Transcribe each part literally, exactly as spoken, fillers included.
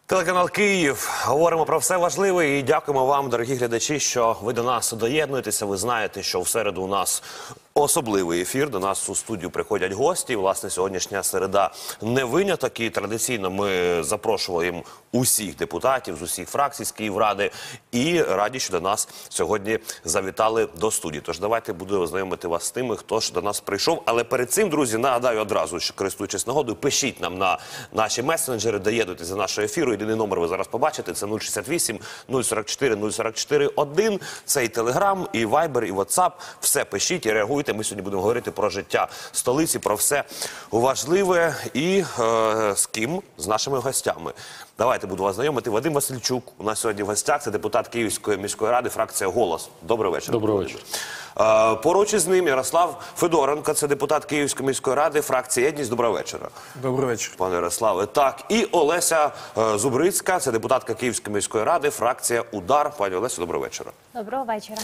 Телеканал «Київ». Говоримо про все важливе і дякуємо вам, дорогі глядачі, що ви до нас доєднуєтеся. Ви знаєте, що в середу у нас особливий ефір. До нас у студію приходять гості. Власне, сьогоднішня середа не виняток. І традиційно ми запрошуємо усіх депутатів з усіх фракцій з Київради. І раді, що до нас сьогодні завітали до студії. Тож давайте буду ознайомити вас з тими, хто ж до нас прийшов. Але перед цим, друзі, нагадаю одразу, що користуючись нагодою, пишіть нам на наші месенджери, доєднуйтесь до нашого ефіру. Єдиний номер ви зараз побачите, це нуль шістдесят вісім нуль сорок чотири нуль сорок чотири один. Це і Телеграм, і Вайбер, і Ватсап. Все пишіть і реагуйте. Ми сьогодні будемо говорити про життя столиці, про все важливе і е, з ким? З нашими гостями. Давайте буду вас знайомити. Вадим Васильчук у нас сьогодні в гостях. Це депутат Київської міської ради, фракція «Голос». Добрий вечір. Добрий вечір. Е, поруч із ним Ярослав Федоренко, це депутат Київської міської ради, фракція «Єдність». Доброго вечора. Добрий вечір. Пане Ярославе. Так, і Олеся е, Зубрицька, це депутатка Київської міської ради, фракція «Удар». Пані Олесю, доброго вечора. Доброго вечора.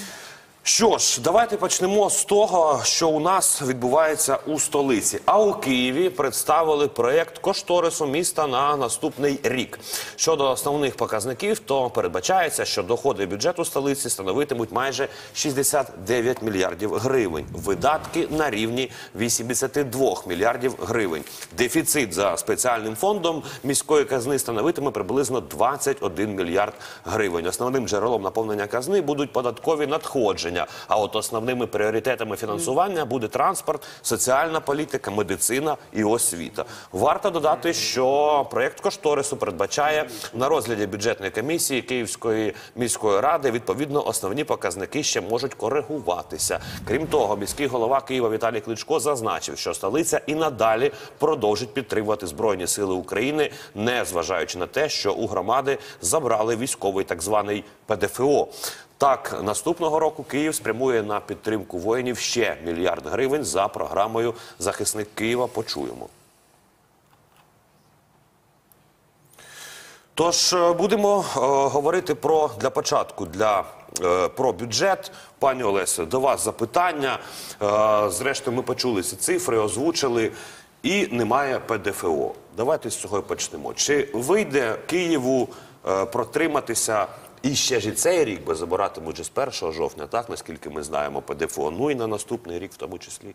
Що ж, давайте почнемо з того, що у нас відбувається у столиці. А у Києві представили проєкт кошторису міста на наступний рік. Щодо основних показників, то передбачається, що доходи бюджету столиці становитимуть майже шістдесят дев'ять мільярдів гривень. Видатки на рівні вісімдесят два мільярдів гривень. Дефіцит за спеціальним фондом міської казни становитиме приблизно двадцять один мільярд гривень. Основним джерелом наповнення казни будуть податкові надходження. А от основними пріоритетами фінансування буде транспорт, соціальна політика, медицина і освіта. Варто додати, що проєкт кошторису передбачає на розгляді бюджетної комісії Київської міської ради. Відповідно, основні показники ще можуть коригуватися. Крім того, міський голова Києва Віталій Кличко зазначив, що столиця і надалі продовжить підтримувати Збройні сили України, не зважаючи на те, що у громади забрали військовий так званий Пе Де Фе О. Так, наступного року Київ спрямує на підтримку воїнів ще мільярд гривень за програмою «Захисник Києва». Почуємо. Тож, будемо е, говорити про, для початку, для, е, про бюджет. Пані Олесю, до вас запитання. Е, зрештою, ми почули ці цифри, озвучили, і немає Пе Де Фе О. Давайте з цього і почнемо. Чи вийде Києву е, протриматися і ще ж і цей рік, бо забиратимуть вже з першого жовтня, так, наскільки ми знаємо, Пе Де Фе О, ну і на наступний рік в тому числі?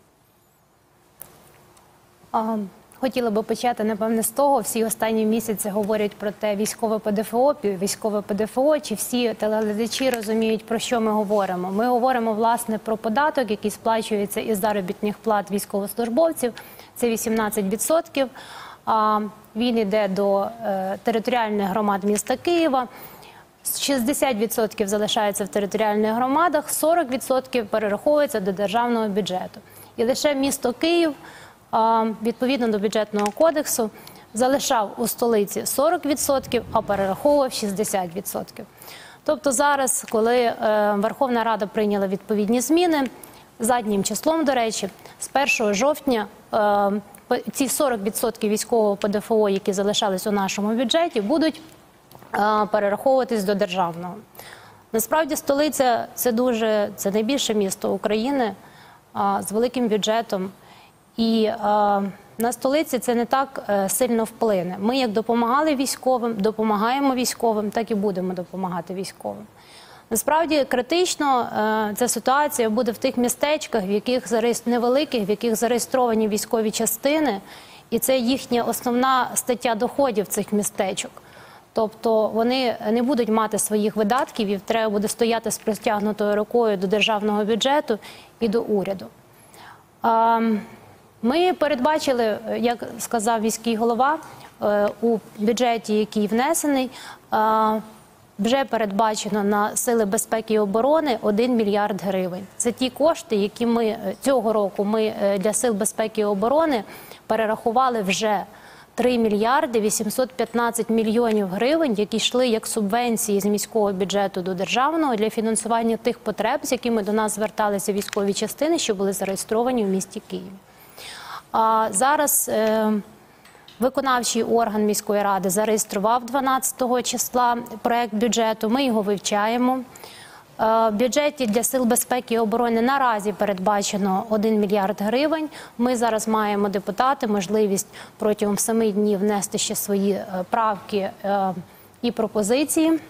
А, хотіла би почати, напевне, з того. Всі останні місяці говорять про те, військове Пе Де Фе О, військове Пе Де Фе О, чи всі телеглядачі розуміють, про що ми говоримо. Ми говоримо, власне, про податок, який сплачується із заробітних плат військовослужбовців. Це вісімнадцять відсотків. А, він йде до е, територіальних громад міста Києва. шістдесят відсотків залишається в територіальних громадах, сорок відсотків перераховується до державного бюджету. І лише місто Київ, відповідно до бюджетного кодексу, залишав у столиці сорок відсотків, а перераховував шістдесят відсотків. Тобто зараз, коли Верховна Рада прийняла відповідні зміни, заднім числом, до речі, з першого жовтня ці сорок відсотків військового Пе Де Фе О, які залишались у нашому бюджеті, будуть перераховуватись до державного. Насправді столиця – це дуже, це найбільше місто України а, з великим бюджетом. І а, на столиці це не так а, сильно вплине. Ми як допомагали військовим, допомагаємо військовим, так і будемо допомагати військовим. Насправді критично а, ця ситуація буде в тих містечках, в яких зареєстр... невеликих, в яких зареєстровані військові частини, і це їхня основна стаття доходів цих містечок. Тобто вони не будуть мати своїх видатків і треба буде стояти з простягнутою рукою до державного бюджету і до уряду. Ми передбачили, як сказав міський голова, у бюджеті, який внесений, вже передбачено на сили безпеки і оборони один мільярд гривень. Це ті кошти, які ми цього року ми для сил безпеки і оборони перерахували вже три мільярди вісімсот п'ятнадцять мільйонів гривень, які йшли як субвенції з міського бюджету до державного для фінансування тих потреб, з якими до нас зверталися військові частини, що були зареєстровані в місті Києві. А зараз е, виконавчий орган міської ради зареєстрував дванадцятого числа проект бюджету, ми його вивчаємо. В бюджеті для сил безпеки і оборони наразі передбачено один мільярд гривень. Ми зараз маємо, депутати, можливість протягом семи днів внести ще свої правки і пропозиції.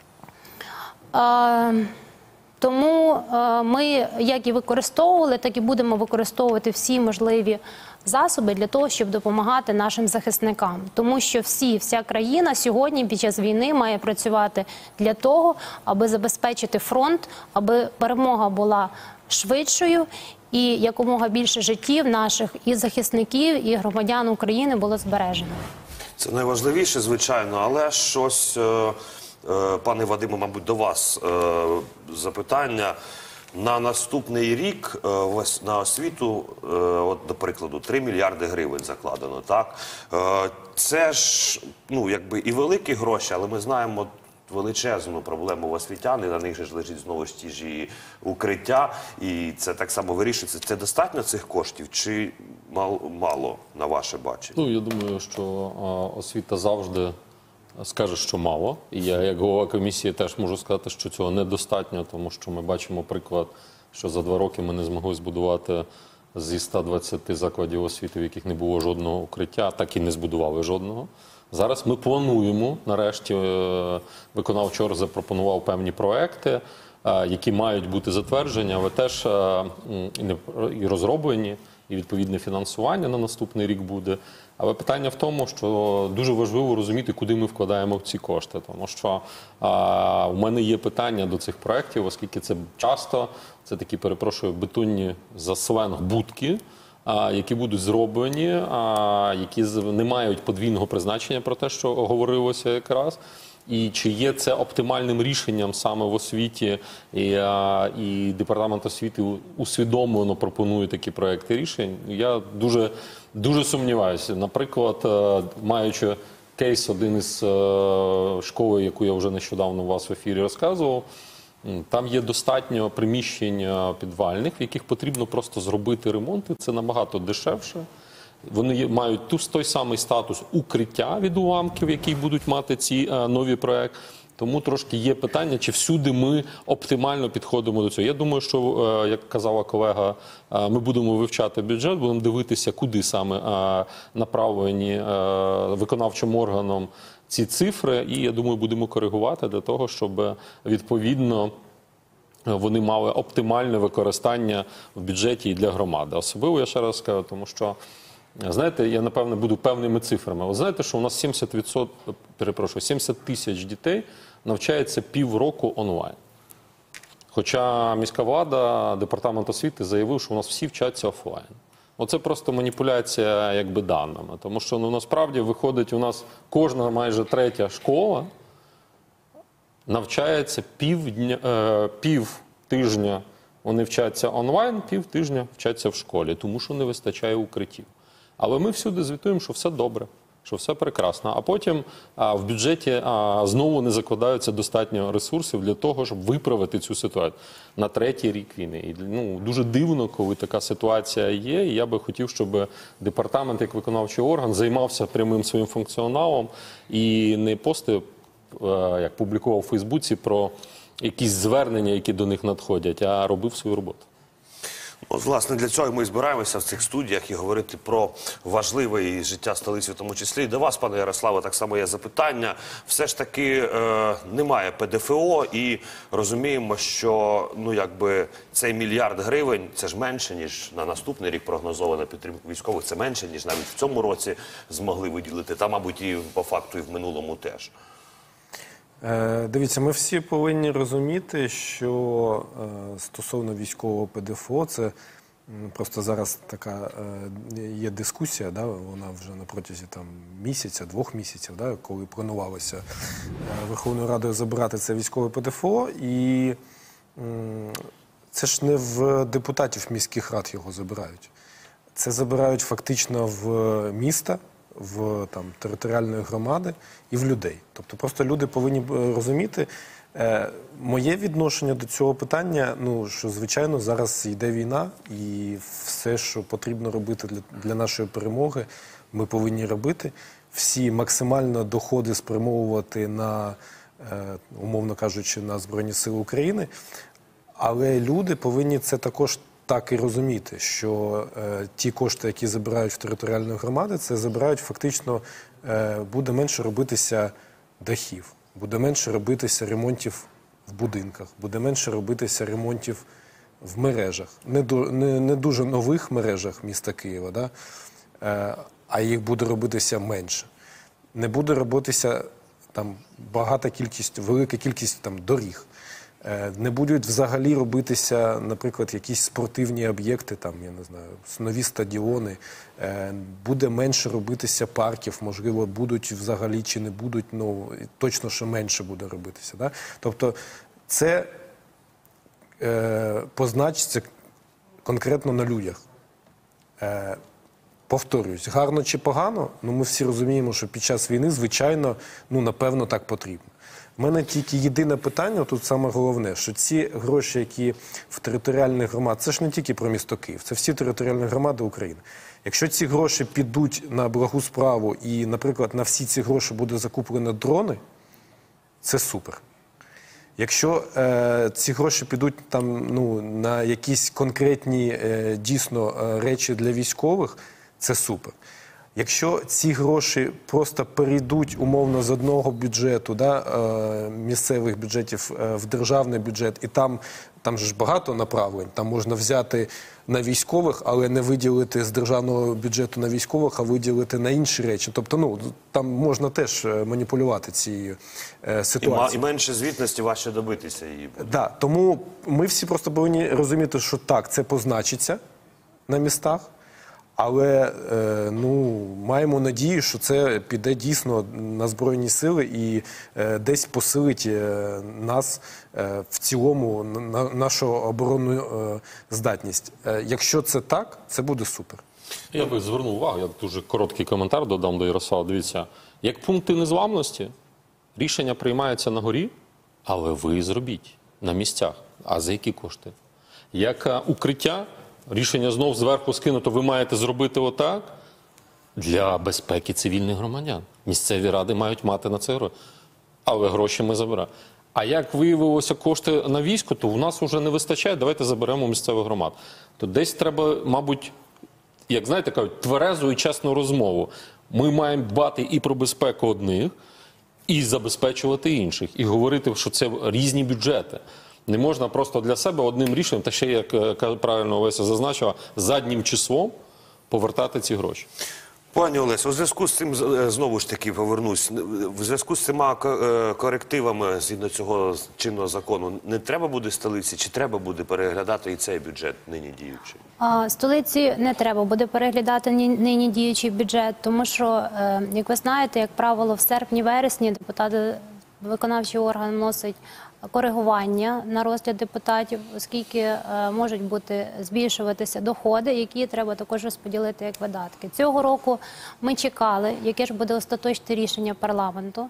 Е, Тому е, ми як і використовували, так і будемо використовувати всі можливі засоби для того, щоб допомагати нашим захисникам. Тому що всі, вся країна сьогодні під час війни має працювати для того, аби забезпечити фронт, аби перемога була швидшою і якомога більше життів наших і захисників, і громадян України було збережено. Це найважливіше, звичайно, але щось... Е... Пане Вадиме, мабуть, до вас е, запитання. На наступний рік е, на освіту, е, от, до прикладу, три мільярди гривень закладено, так? Е, це ж, ну, якби і великі гроші, але ми знаємо величезну проблему в освітян, і на них же лежить знову ж ті ж і укриття, і це так само вирішується. Це достатньо цих коштів чи мало, мало на ваше бачення? Ну, я думаю, що а, освіта завжди скаже, що мало. І я, як голова комісії, теж можу сказати, що цього недостатньо, тому що ми бачимо приклад, що за два роки ми не змогли збудувати зі ста двадцяти закладів освіти, в яких не було жодного укриття, так і не збудували жодного. Зараз ми плануємо, нарешті виконавчий орган запропонував певні проекти, які мають бути затверджені, але теж і розроблені, і відповідне фінансування на наступний рік буде. Але питання в тому, що дуже важливо розуміти, куди ми вкладаємо ці кошти. Тому що а, у мене є питання до цих проєктів, оскільки це часто, це такі, перепрошую, бетонні за сленг будки, а, які будуть зроблені, а, які не мають подвійного призначення про те, що говорилося якраз. І чи є це оптимальним рішенням саме в освіті, і, а, і Департамент освіти усвідомлено пропонує такі проекти рішень, я дуже, дуже сумніваюся. Наприклад, маючи кейс один із школи, яку я вже нещодавно у вас в ефірі розказував, там є достатньо приміщень підвальних, в яких потрібно просто зробити ремонт, і це набагато дешевше. Вони мають ту, той самий статус укриття від уламків, який будуть мати ці а, нові проекти. Тому трошки є питання, чи всюди ми оптимально підходимо до цього. Я думаю, що, а, як казала колега, а, ми будемо вивчати бюджет, будемо дивитися, куди саме а, направлені а, виконавчим органом ці цифри. І, я думаю, будемо коригувати для того, щоб відповідно вони мали оптимальне використання в бюджеті і для громади. Особливо, я ще раз скажу, тому що знаєте, я, напевно, буду певними цифрами. Ви знаєте, що у нас сімдесят відсотків, перепрошую, сімдесят тисяч дітей навчається півроку онлайн. Хоча міська влада, Департамент освіти заявив, що у нас всі вчаться офлайн. Оце просто маніпуляція, якби, даними. Тому що, ну, насправді, виходить, у нас кожна майже третя школа навчається півдня, е, пів тижня вони вчаться онлайн, пів тижня вчаться в школі, тому що не вистачає укриттів. Але ми всюди звітуємо, що все добре, що все прекрасно. А потім а, в бюджеті а, знову не закладаються достатньо ресурсів для того, щоб виправити цю ситуацію на третій рік війни. І, ну, дуже дивно, коли така ситуація є. І я би хотів, щоб департамент, як виконавчий орган, займався прямим своїм функціоналом і не постив, а, як публікував у Фейсбуці, про якісь звернення, які до них надходять, а робив свою роботу. От, власне, для цього ми і збираємося в цих студіях і говорити про важливе і життя столиці, в тому числі. І до вас, пане Ярославе, так само є запитання. Все ж таки е, немає ПДФО і розуміємо, що, ну, якби, цей мільярд гривень, це ж менше, ніж на наступний рік прогнозована підтримка військових, це менше, ніж навіть в цьому році змогли виділити. Та, мабуть, і по факту, і в минулому теж. Дивіться, ми всі повинні розуміти, що стосовно військового ПДФО, це просто зараз така є дискусія, да, вона вже на протязі там місяця, двох місяців, да, коли планувалося Верховною Радою забирати це військове ПДФО, і це ж не в депутатів міських рад його забирають. Це забирають фактично в міста, в там, територіальної громади і в людей. Тобто просто люди повинні розуміти, е, моє відношення до цього питання, ну, що, звичайно, зараз йде війна, і все, що потрібно робити для, для нашої перемоги, ми повинні робити. Всі максимально доходи спрямовувати на, е, умовно кажучи, на Збройні Сили України, але люди повинні це також так і розуміти, що е, ті кошти, які забирають в територіальної громади, це забирають фактично, е, буде менше робитися дахів, буде менше робитися ремонтів в будинках, буде менше робитися ремонтів в мережах. Не, до, не, не дуже нових мережах міста Києва, да? е, а їх буде робитися менше. Не буде робитися там багата кількість, велика кількість там доріг. Е, не будуть взагалі робитися, наприклад, якісь спортивні об'єкти, там, я не знаю, нові стадіони. Е, буде менше робитися парків, можливо, будуть взагалі чи не будуть, ну, точно, що менше буде робитися. Да? Тобто це е, позначиться конкретно на людях. Е, Повторююсь, гарно чи погано, ну ми всі розуміємо, що під час війни, звичайно, ну напевно так потрібно. У мене тільки єдине питання, тут саме головне, що ці гроші, які в територіальних громадах, це ж не тільки про місто Київ, це всі територіальні громади України. Якщо ці гроші підуть на благу справу і, наприклад, на всі ці гроші буде закуплено дрони, це супер. Якщо е, ці гроші підуть там, ну, на якісь конкретні е, дійсно е, речі для військових, це супер. Якщо ці гроші просто перейдуть умовно з одного бюджету, да, е, місцевих бюджетів е, в державний бюджет, і там, там же ж багато направлень, там можна взяти на військових, але не виділити з державного бюджету на військових, а виділити на інші речі. Тобто, ну, там можна теж маніпулювати цією е, ситуацією. І, і менше звітності важче добитися її буде. Да, тому ми всі просто повинні розуміти, що так, це позначиться на містах, але е, ну, маємо надію, що це піде дійсно на Збройні Сили і е, десь посилить е, нас е, в цілому, на, нашу оборонну е, здатність. Е, якщо це так, це буде супер. Я би звернув увагу, я дуже короткий коментар додам до Ярослава. Дивіться, як пункти незламності, рішення приймаються на горі, але ви зробіть на місцях. А за які кошти? Як а, укриття, рішення знов зверху скинуто, ви маєте зробити отак для безпеки цивільних громадян. Місцеві ради мають мати на це гроші. Але гроші ми забираємо. А як виявилося кошти на військо, то в нас вже не вистачає, давайте заберемо місцевих громад. То десь треба, мабуть, як знаєте, кажуть, тверезу і чесну розмову. Ми маємо дбати і про безпеку одних, і забезпечувати інших. І говорити, що це різні бюджети. Не можна просто для себе одним рішенням, та ще, як правильно Олеся зазначила, заднім числом повертати ці гроші. Пані Олесо, у зв'язку з цим, знову ж таки повернусь, в зв'язку з цими корективами згідно цього чинного закону, не треба буде столиці, чи треба буде переглядати і цей бюджет нині діючий? А, столиці не треба буде переглядати нині діючий бюджет, тому що, як ви знаєте, як правило, в серпні-вересні депутати, виконавчий орган вносить коригування на розгляд депутатів, оскільки е, можуть бути збільшуватися доходи, які треба також розподілити як видатки. Цього року ми чекали, яке ж буде остаточне рішення парламенту,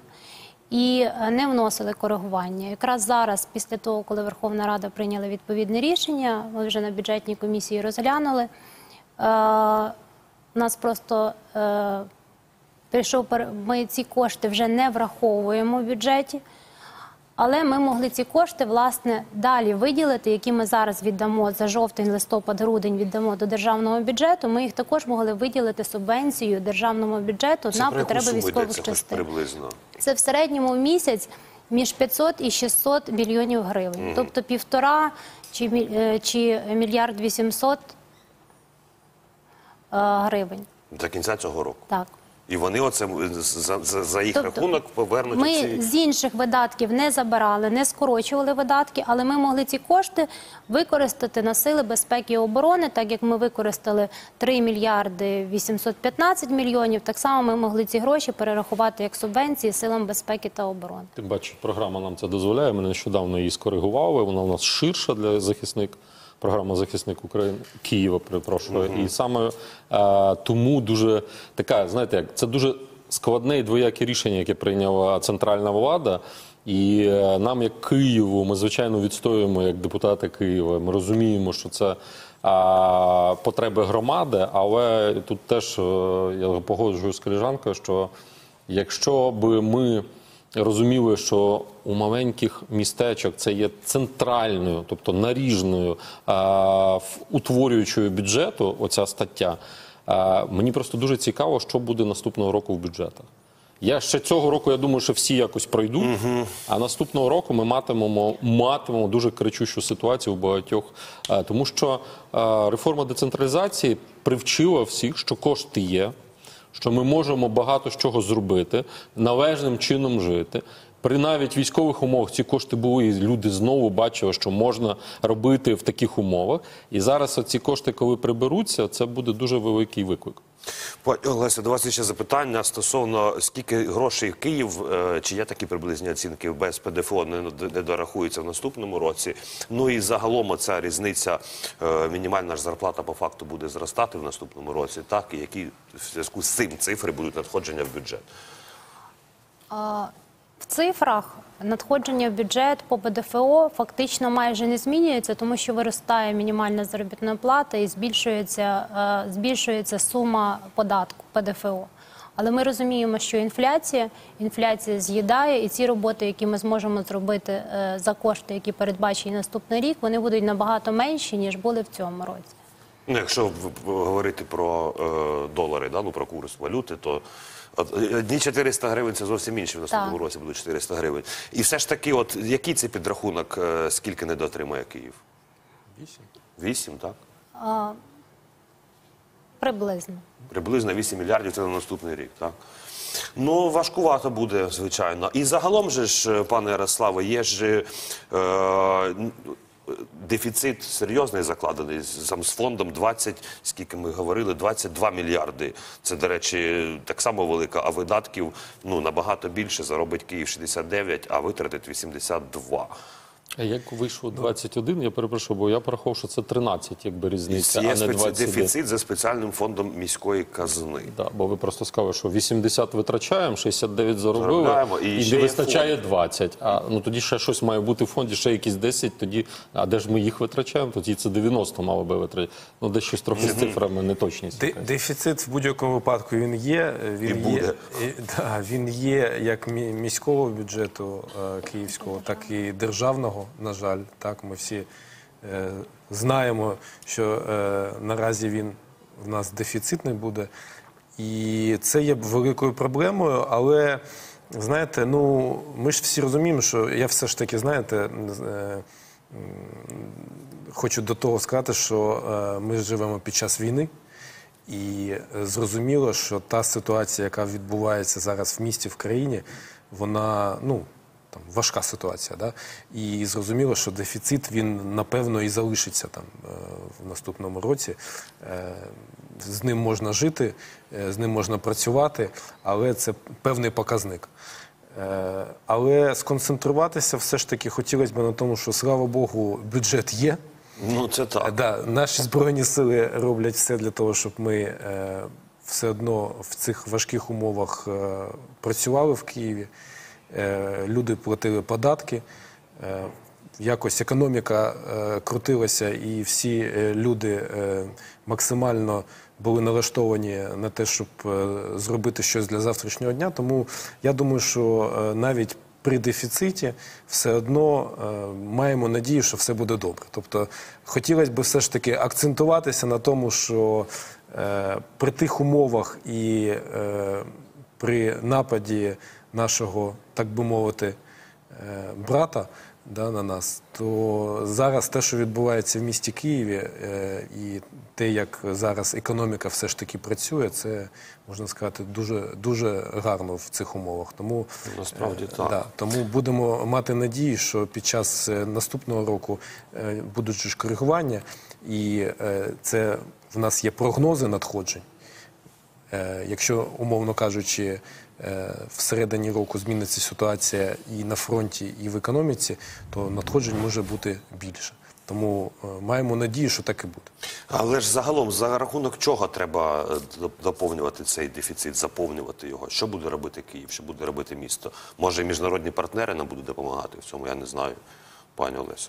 і е, не вносили коригування. Якраз зараз, після того, коли Верховна Рада прийняла відповідне рішення, ми вже на бюджетній комісії розглянули, е, у нас просто е, прийшов, ми ці кошти вже не враховуємо в бюджеті. Але ми могли ці кошти, власне, далі виділити, які ми зараз віддамо за жовтень, листопад, грудень, віддамо до державного бюджету. Ми їх також могли виділити субвенцію державному бюджету Це на про яку потреби суму військових йдеться, хоч частин. приблизно? Це в середньому в місяць між п'ятсот і шістсот мільйонів гривень. Mm. Тобто півтора чи, міль... чи мільярд вісімсот гривень. До кінця цього року? Так. І вони оце за, за, за їх Тобто, рахунок повернуть ми ці... з інших видатків не забирали, не скорочували видатки, але ми могли ці кошти використати на сили безпеки і оборони, так як ми використали три мільярди вісімсот п'ятнадцять мільйонів, так само ми могли ці гроші перерахувати як субвенції силам безпеки та оборони. Тим бачу, програма нам це дозволяє, ми нещодавно її скоригували, вона у нас ширша для захисник. Програма «Захисник України» Києва, перепрошую. Uh-huh. І саме е, тому дуже така, знаєте, як це дуже складне і двояке рішення, яке прийняла центральна влада. І е, нам, як Києву, ми, звичайно, відстоюємо як депутати Києва. Ми розуміємо, що це е, потреби громади, але тут теж е, я погоджуюсь з колежанкою, що якщо би ми розуміли, що у маленьких містечок це є центральною, тобто наріжною, а, утворюючою бюджету, оця стаття, а, мені просто дуже цікаво, що буде наступного року в бюджетах. Я ще цього року, я думаю, що всі якось пройдуть, угу. а наступного року ми матимемо, матимемо дуже кричущу ситуацію в багатьох. А, тому що а, реформа децентралізації привчила всіх, що кошти є, що ми можемо багато з чого зробити, належним чином жити. При навіть військових умовах ці кошти були, і люди знову бачили, що можна робити в таких умовах. І зараз ці кошти, коли приберуться, це буде дуже великий виклик. Пані Олеся, до вас ще запитання стосовно скільки грошей Київ, чи є такі приблизні оцінки, без ПДФО не, не дорахується в наступному році. Ну і загалом ця різниця, мінімальна ж зарплата по факту буде зростати в наступному році, так? І які в зв'язку з цим цифри будуть надходження в бюджет? А... В цифрах надходження в бюджет по ПДФО фактично майже не змінюється, тому що виростає мінімальна заробітна плата і збільшується, збільшується сума податку ПДФО. Але ми розуміємо, що інфляція, інфляція з'їдає, і ці роботи, які ми зможемо зробити за кошти, які передбачені наступний рік, вони будуть набагато менші, ніж були в цьому році. Ну, якщо говорити про е, долари, да, ну, про курс валюти, то одні чотириста гривень – це зовсім інші в наступному році будуть чотириста гривень. І все ж таки, от який це підрахунок, е, скільки недоотримає Київ? Вісім. Вісім, так? А, приблизно. Приблизно вісім мільярдів – це на наступний рік, так? Ну, важкувато буде, звичайно. І загалом же ж, пане Ярославе, є ж... Е, дефіцит серйозний закладений, сам з фондом двадцять, скільки ми говорили, двадцять два мільярди. Це, до речі, так само велика, а видатків ну, набагато більше, заробить Київ шістдесят дев'ять, а витратить вісімдесят два. А як вийшло двадцять один, я перепрошую, бо я порахував, що це тринадцять, якби різниця, Є а не двадцять один. дефіцит за спеціальним фондом міської казни. Да, бо ви просто сказали, що вісімдесят витрачаємо, шістдесят дев'ять заробили, Заробляємо, і і ще не є вистачає фонд. двадцять. А ну тоді ще щось має бути в фонді, ще якісь десять, тоді, а де ж ми їх витрачаємо? Тоді це дев'яносто мало би витрачати. Ну, десь щось трохи з цифрами неточність. Де, дефіцит в будь-якому випадку він є. Він І буде. Є, і, да, він є як мі- міського бюджету е, київського, так і державного, на жаль. Так, ми всі е, знаємо, що е, наразі він в нас дефіцитний буде. І це є великою проблемою, але, знаєте, ну, ми ж всі розуміємо, що я все ж таки, знаєте, е, хочу до того сказати, що е, ми живемо під час війни, і зрозуміло, що та ситуація, яка відбувається зараз в місті, в країні, вона, ну, там, важка ситуація, да? І зрозуміло, що дефіцит, він, напевно, і залишиться там е, в наступному році. Е, з ним можна жити, е, з ним можна працювати, але це певний показник. Е, але сконцентруватися все ж таки хотілося б на тому, що, слава Богу, бюджет є. Ну, це так. Е, да, наші Збройні сили роблять все для того, щоб ми е, все одно в цих важких умовах е, працювали в Києві. Люди платили податки, якось економіка крутилася, і всі люди максимально були налаштовані на те, щоб зробити щось для завтрашнього дня. Тому я думаю, що навіть при дефіциті все одно маємо надію, що все буде добре. Тобто хотілося б все ж таки акцентуватися на тому, що при тих умовах і при нападі нашого, так би мовити, брата, да, на нас, то зараз те, що відбувається в місті Києві, і те, як зараз економіка все ж таки працює, це, можна сказати, дуже, дуже гарно в цих умовах. Тому, насправді так. Да, тому будемо мати надію, що під час наступного року будуть ж коригування, і це в нас є прогнози надходжень. Якщо, умовно кажучи, всередині року зміниться ситуація і на фронті, і в економіці, то надходжень може бути більше. Тому маємо надію, що так і буде. Але ж загалом, за рахунок чого треба доповнювати цей дефіцит, заповнювати його? Що буде робити Київ, що буде робити місто? Може, і міжнародні партнери нам будуть допомагати в цьому? Я не знаю, пані Олесо.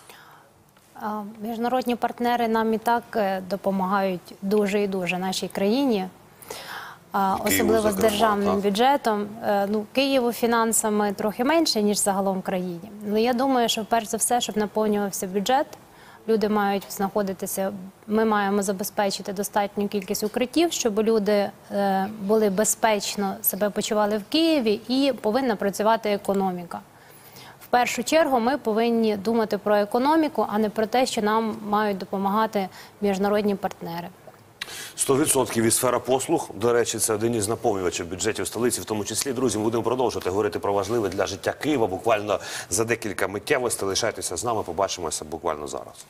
Міжнародні партнери нам і так допомагають дуже і дуже нашій країні. Особливо зокрема, з державним так. бюджетом. Ну, Києву фінансами трохи менше, ніж загалом в країні. Але я думаю, що перш за все, щоб наповнювався бюджет, люди мають знаходитися, ми маємо забезпечити достатню кількість укриттів, щоб люди е, були безпечно себе почували в Києві, і повинна працювати економіка. В першу чергу ми повинні думати про економіку, а не про те, що нам мають допомагати міжнародні партнери. сто відсотків і сфера послуг. До речі, це один із наповнювачів бюджетів столиці, в тому числі. Друзі, ми будемо продовжувати говорити про важливе для життя Києва буквально за декілька миттєвостей. Лишайтеся з нами, побачимося буквально зараз.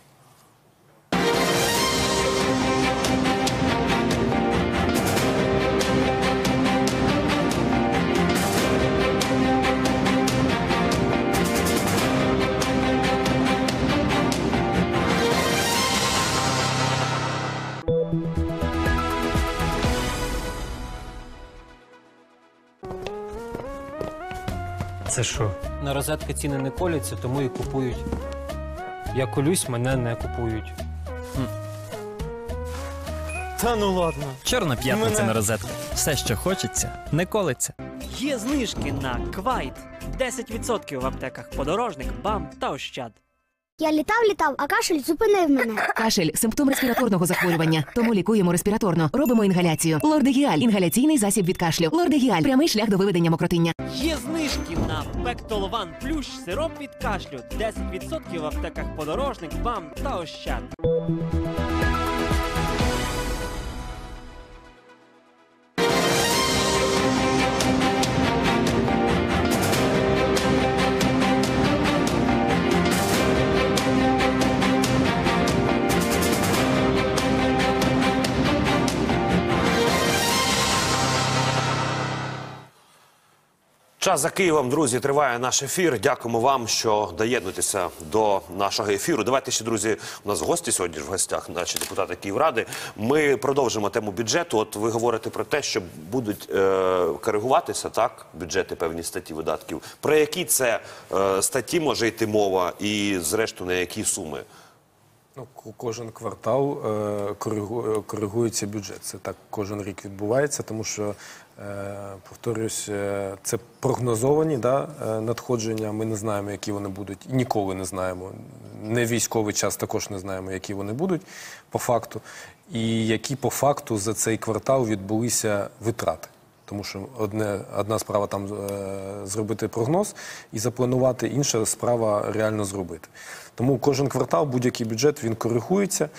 Це що? На розетки ціни не коляться, тому і купують. Я колюсь, мене не купують. Та ну ладно. Чорна п'ятниця Мене- на розетку. Все, що хочеться, не колиться. Є знижки на Квайт. десять відсотків в аптеках Подорожник, БАМ та Ощад. Я літав, літав, а кашель зупинив мене. Кашель – симптом респіраторного захворювання, тому лікуємо респіраторно. Робимо інгаляцію. Лордегіаль – інгаляційний засіб від кашлю. Лордегіаль – прямий шлях до виведення мокротиння. Є знижки на Пектолван Плющ, сироп від кашлю. десять відсотків в аптеках Подорожник, БАМ та Ощад. Час за Києвом, друзі, триває наш ефір. Дякуємо вам, що доєднуєтеся до нашого ефіру. Давайте ще, друзі, у нас гості сьогодні в гостях, наші депутати Київради. Ми продовжимо тему бюджету. От ви говорите про те, що будуть е, коригуватися, так, бюджети, певні статті видатків. Про які це е, статті може йти мова і, зрештою, на які суми? Ну, ко- кожен квартал е, коригу- коригується бюджет. Це так кожен рік відбувається, тому що, е, повторюсь, е, це прогнозовані, да, е, надходження. Ми не знаємо, які вони будуть. Ніколи не знаємо. Не військовий час також не знаємо, які вони будуть по факту. І які по факту за цей квартал відбулися витрати. Тому що одне, одна справа там е, зробити прогноз і запланувати, інша справа реально зробити. Тому кожен квартал, будь-який бюджет, він коригується,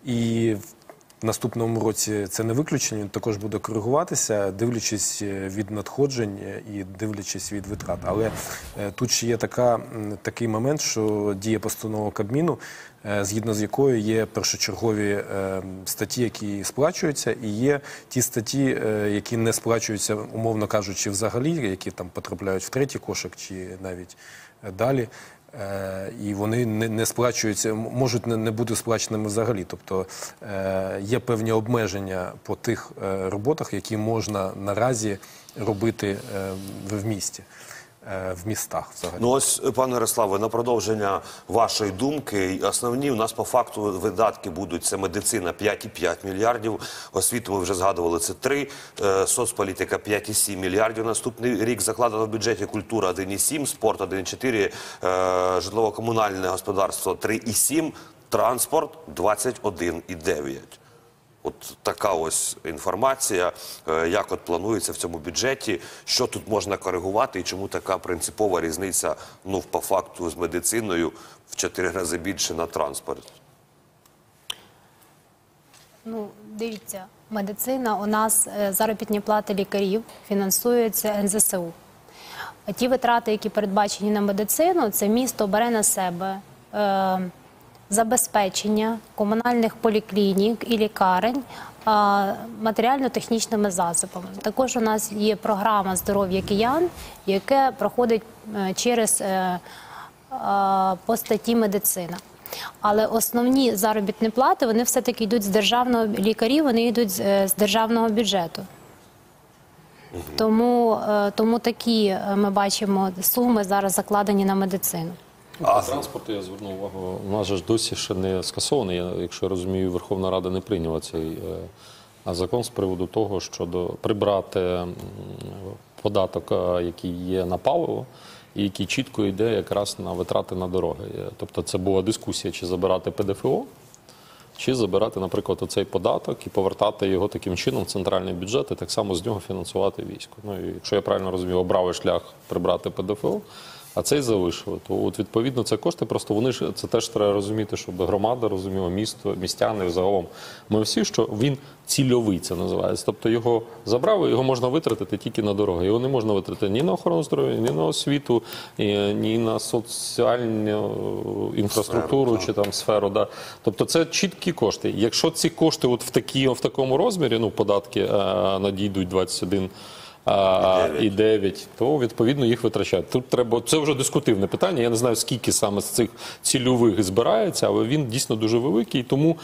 і в наступному році це не виключення, він також буде коригуватися, дивлячись від надходжень і дивлячись від витрат. Але е, тут ще є така, м, такий момент, що діє постанова Кабміну, е, згідно з якою є першочергові е, статті, які сплачуються, і є ті статті, е, які не сплачуються, умовно кажучи, взагалі, які там потрапляють в третій кошик чи навіть е, далі. Е, І вони не, не сплачуються, м- можуть не, не бути сплаченими взагалі. Тобто е, є певні обмеження по тих е, роботах, які можна наразі робити е, в в місті, е, в містах взагалі. Ну ось, пане Ярославе, на продовження вашої думки, основні у нас по факту видатки будуть: це медицина п'ять цілих п'ять мільярдів, освіту ми вже згадували, це три, е, соцполітика п'ять цілих сім мільярдів, наступний рік закладено в бюджеті, культура один цілих сім, спорт один цілих чотири, е, житлово-комунальне господарство три цілих сім, транспорт двадцять один цілих дев'ять. От така ось інформація, е, як от планується в цьому бюджеті, що тут можна коригувати і чому така принципова різниця, ну, по факту з медициною в чотири рази більше на транспорт. Ну, дивіться, медицина у нас, е, заробітні плати лікарів фінансуються ен зе ес у. А ті витрати, які передбачені на медицину, це місто бере на себе е, забезпечення комунальних поліклінік і лікарень е, матеріально-технічними засобами. Також у нас є програма «Здоров'я киян», яке проходить е, через е, е, по статті медицина. Але основні заробітні плати, вони все-таки йдуть з державного, лікарів, вони йдуть з, е, з державного бюджету. Тому, е, тому такі е, ми бачимо суми зараз закладені на медицину. А транспорту я звернув увагу. У нас же ж досі ще не скасований. Я, якщо я розумію, Верховна Рада не прийняла цей е, закон з приводу того, що до, прибрати м, податок, е, який є на паливо, і який чітко йде якраз на витрати на дороги. Тобто це була дискусія, чи забирати ПДФО, чи забирати, наприклад, оцей податок і повертати його таким чином в центральний бюджет і так само з нього фінансувати військо. Ну, і якщо я правильно розумію, обрали шлях прибрати ПДФО, а цей залишили, то от відповідно це кошти, просто вони ж, це теж треба розуміти, щоб громада розуміла, місто, містяни, загалом ми всі, що він цільовий, це називається. Тобто його забрали, його можна витратити тільки на дороги. Його не можна витратити ні на охорону здоров'я, ні на освіту, ні на соціальну інфраструктуру Сферу, чи там сферу. Да. Тобто це чіткі кошти. Якщо ці кошти от в, такі, в такому розмірі, ну податки е, надійдуть двадцять один А, і дев'ять, то відповідно їх витрачають. Тут треба, це вже дискутивне питання. Я не знаю, скільки саме з цих цільових збирається, але він дійсно дуже великий. І тому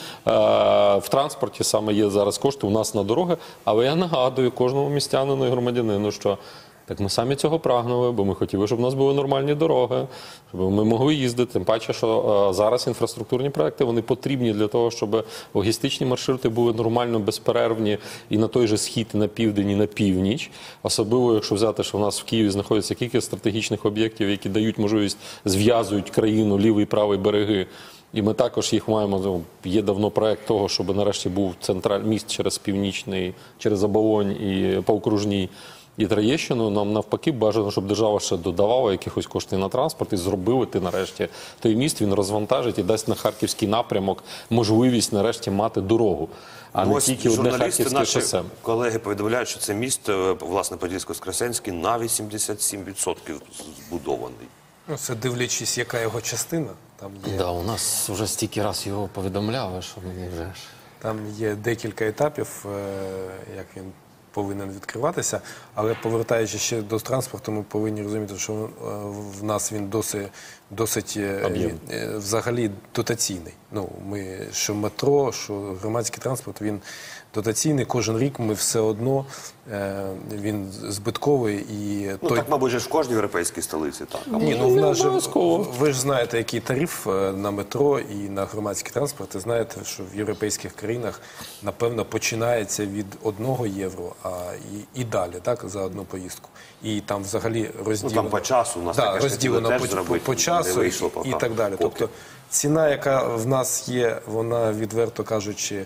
а, в транспорті саме є зараз кошти у нас на дороги. Але я нагадую кожному містянину і громадянину, що так ми самі цього прагнули, бо ми хотіли, щоб у нас були нормальні дороги, щоб ми могли їздити. Тим паче, що а, зараз інфраструктурні проекти, вони потрібні для того, щоб логістичні маршрути були нормально, безперервні і на той же схід, і на південь, і на північ. Особливо, якщо взяти, що у нас в Києві знаходиться кілька стратегічних об'єктів, які дають можливість, зв'язують країну, лівий і правий береги. І ми також їх маємо, ну, є давно проект того, щоб нарешті був централь міст через Північний, через Оболонь і по окружній, і Троєщину. Нам навпаки бажано, щоб держава ще додавала якихось коштів на транспорт і зробили ти нарешті той міст, він розвантажить і дасть на харківський напрямок можливість нарешті мати дорогу, а Ну, не ось тільки одне журналісти, харківське наші шосе. колеги повідомляють, що це міст, е, власне, Подільсько-Воскресенський, на вісімдесят сім відсотків збудований. Ну, це дивлячись, яка його частина. Там є, Да, у нас вже стільки раз його повідомляли, що мені вже ж. там є декілька етапів, е, як він повинен відкриватися. Але повертаючись ще до транспорту, ми повинні розуміти, що е, в нас він досить, досить е, Об'єм. е, взагалі дотаційний. Ну, ми, що метро, що громадський транспорт, він дотаційний. Кожен рік ми все одно, е, він збитковий. І Ну, той... так, мабуть, же ж в кожній європейській столиці, так. А Ні, може, ну, в нас же, обов'язково. ви ж знаєте, який тариф е, на метро і на громадський транспорт. І знаєте, що в європейських країнах, напевно, починається від одного євро, а і, і далі, так, за одну поїздку. І там взагалі Ну, розділено, там по часу у нас да, таке ж розділено хотіли по, теж по, зробити, по часу не вийшло і, поки. і так далі. Поки. Тобто ціна, яка в нас є, вона, відверто кажучи,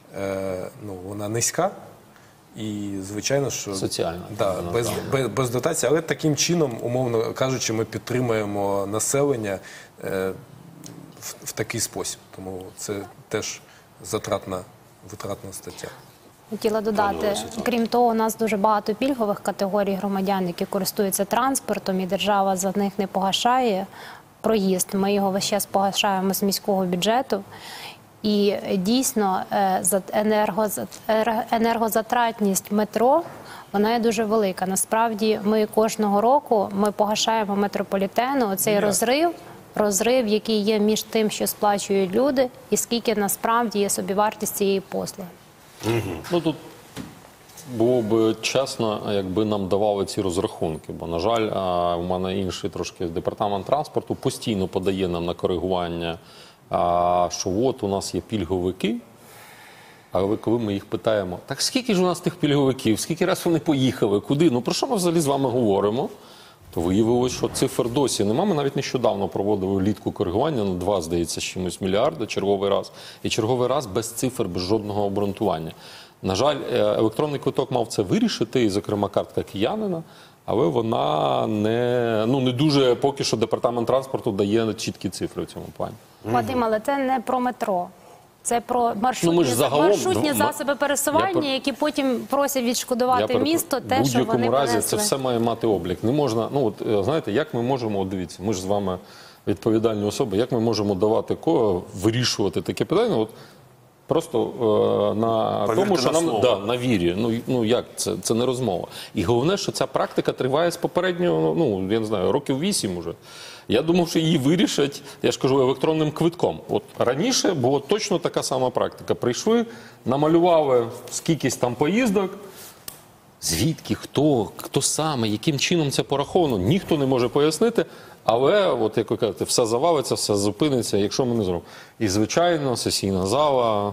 е, ну, вона низька. І, звичайно, що Соціальна. да, Вона, без, так. без, без дотації, але таким чином, умовно кажучи, ми підтримуємо населення е, в, в такий спосіб. Тому це теж затратна, витратна стаття. Хотіла додати, крім того, у нас дуже багато пільгових категорій громадян, які користуються транспортом, і держава за них не погашає проїзд. Ми його весь час погашаємо з міського бюджету. І дійсно енергозатратність метро, вона є дуже велика. Насправді ми кожного року ми погашаємо метрополітену оцей розрив, розрив, який є між тим, що сплачують люди, і скільки насправді є собівартість цієї послуги. Ну тут було б чесно, якби нам давали ці розрахунки, бо, на жаль, а, у мене інший трошки департамент транспорту постійно подає нам на коригування, а, що от у нас є пільговики, але коли ми їх питаємо, так скільки ж у нас тих пільговиків, скільки раз вони поїхали, куди, ну про що ми взагалі з вами говоримо? То виявилось, що цифр досі нема. Ми навіть нещодавно проводили влітку коригування на два, здається, з чимось мільярда, черговий раз. І черговий раз без цифр, без жодного обґрунтування. На жаль, електронний квиток мав це вирішити, і, зокрема, картка киянина, але вона не, ну, не дуже, поки що, департамент транспорту дає чіткі цифри в цьому плані. Вадим, але це не про метро. Це про маршрутні, Ну, ми ж загалом, маршрутні ну, засоби пересування, я пер- які потім просять відшкодувати перепро- місто, те, в що вони будь-якому разі понесли. це все має мати облік. Не можна, ну от е, знаєте, як ми можемо, от дивіться, ми ж з вами відповідальні особи, як ми можемо давати кого вирішувати таке питання? От просто е, на Повірте тому, що на нам слово. да, на вірі. Ну ну як це? Це не розмова. І головне, що ця практика триває з попереднього, ну я не знаю, років вісім уже. Я думав, що її вирішать, я ж кажу, електронним квитком. От раніше була точно така сама практика. Прийшли, намалювали скількись там поїздок. Звідки, хто, хто саме, яким чином це пораховано, ніхто не може пояснити. Але, от як ви кажете, все завалиться, все зупиниться, якщо ми не зробимо. І, звичайно, сесійна зала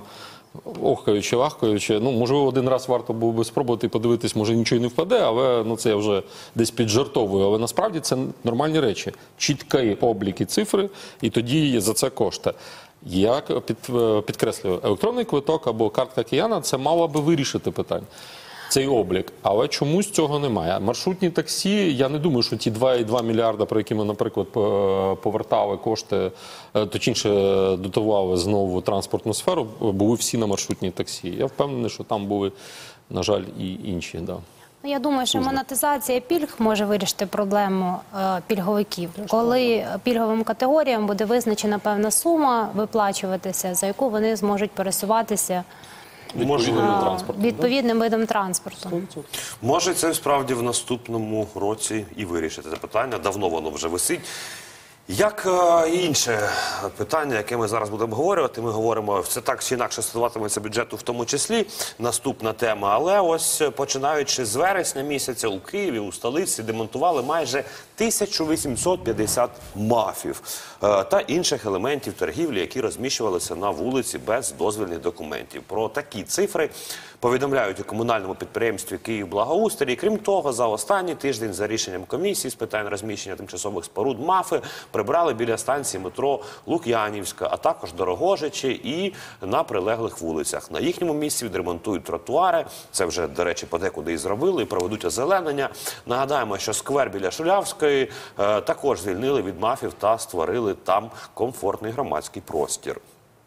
охкаючи, вахкаючи. Ну, можливо, один раз варто було би спробувати і подивитись, може нічого й не впаде, але ну, це я вже десь піджартовую. Але насправді це нормальні речі. Чіткі обліки цифри, і тоді за це кошти. Я під, підкреслюю, електронний квиток або картка кияна – це мало би вирішити питання. Цей облік, але чомусь цього немає. Маршрутні таксі, я не думаю, що ті два і два мільярда, про які ми, наприклад, повертали кошти, точніше дотували знову транспортну сферу, були всі на маршрутні таксі. Я впевнений, що там були, на жаль, і інші. Да. Ну, я думаю, що монетизація пільг може вирішити проблему е, пільговиків. Коли пільговим категоріям буде визначена певна сума виплачуватися, за яку вони зможуть пересуватися Може, а, відповідним видом транспорту. Може, це справді в наступному році і вирішити це питання. Давно воно вже висить. Як е, інше питання, яке ми зараз будемо обговорювати, ми говоримо, це так чи інакше стосуватиметься бюджету в тому числі, наступна тема. Але ось починаючи з вересня місяця у Києві, у столиці, демонтували майже тисячу вісімсот п'ятдесят мафів е, та інших елементів торгівлі, які розміщувалися на вулиці без дозвільних документів. Про такі цифри повідомляють у комунальному підприємстві «Київблагоустрій». Крім того, за останній тиждень за рішенням комісії з питань розміщення тимчасових споруд мафи прибрали біля станції метро Лук'янівська, а також Дорогожичі і на прилеглих вулицях. На їхньому місці відремонтують тротуари, це вже, до речі, подекуди і зробили, і проведуть озеленення. Нагадаємо, що сквер біля Шулявської е, також звільнили від мафів та створили там комфортний громадський простір.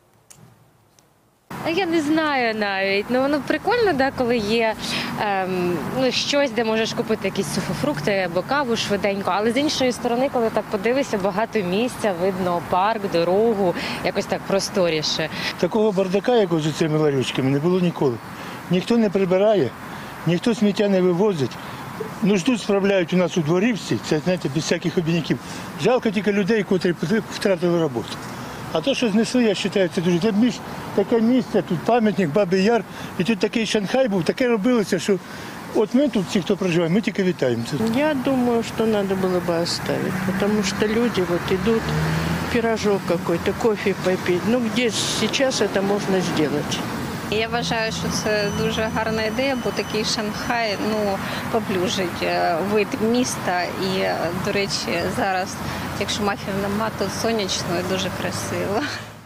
Я не знаю навіть. Ну, воно прикольно, да, коли є ем, ну, щось, де можеш купити якісь сухофрукти або каву швиденько. Але з іншої сторони, коли так подивишся, багато місця, видно парк, дорогу, якось так просторіше. Такого бардака, як ось з цими ларючками, не було ніколи. Ніхто не прибирає, ніхто сміття не вивозить. Нужду справляють у нас у дворі всі, це, знаєте, без всяких обіняків. Жалко тільки людей, котрі втратили роботу. А то, що знесли, я вважаю, це дуже. Це таке місце, тут пам'ятник, Бабий Яр, і тут такий Шанхай був, таке робилося, що от ми тут, всі, хто проживає, ми тільки вітаємо. Я думаю, що треба було б оставити, тому що люди вот йдуть, пирожок какой-то, кофе попити. Ну, де зараз це можна зробити? Я вважаю, що це дуже гарна ідея, бо такий Шанхай, ну, поплюжить вид міста. І, до речі, зараз, якщо мафів нема, то сонячно і дуже красиво.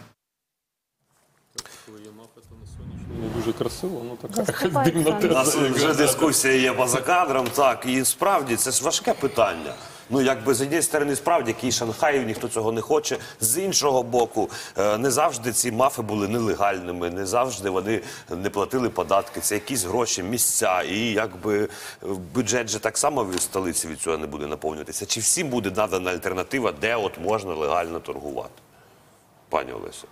Не дуже красиво, ну така дивна теза. У нас вже дискусія є поза кадром, так, і справді це ж важке питання. Ну, якби з однієї сторони, справді, який Шанхай, ніхто цього не хоче. З іншого боку, не завжди ці мафи були нелегальними, не завжди вони не платили податки. Це якісь гроші, місця. І якби бюджет же так само в столиці від цього не буде наповнюватися. Чи всім буде надана альтернатива, де от можна легально торгувати? Пані Олесю.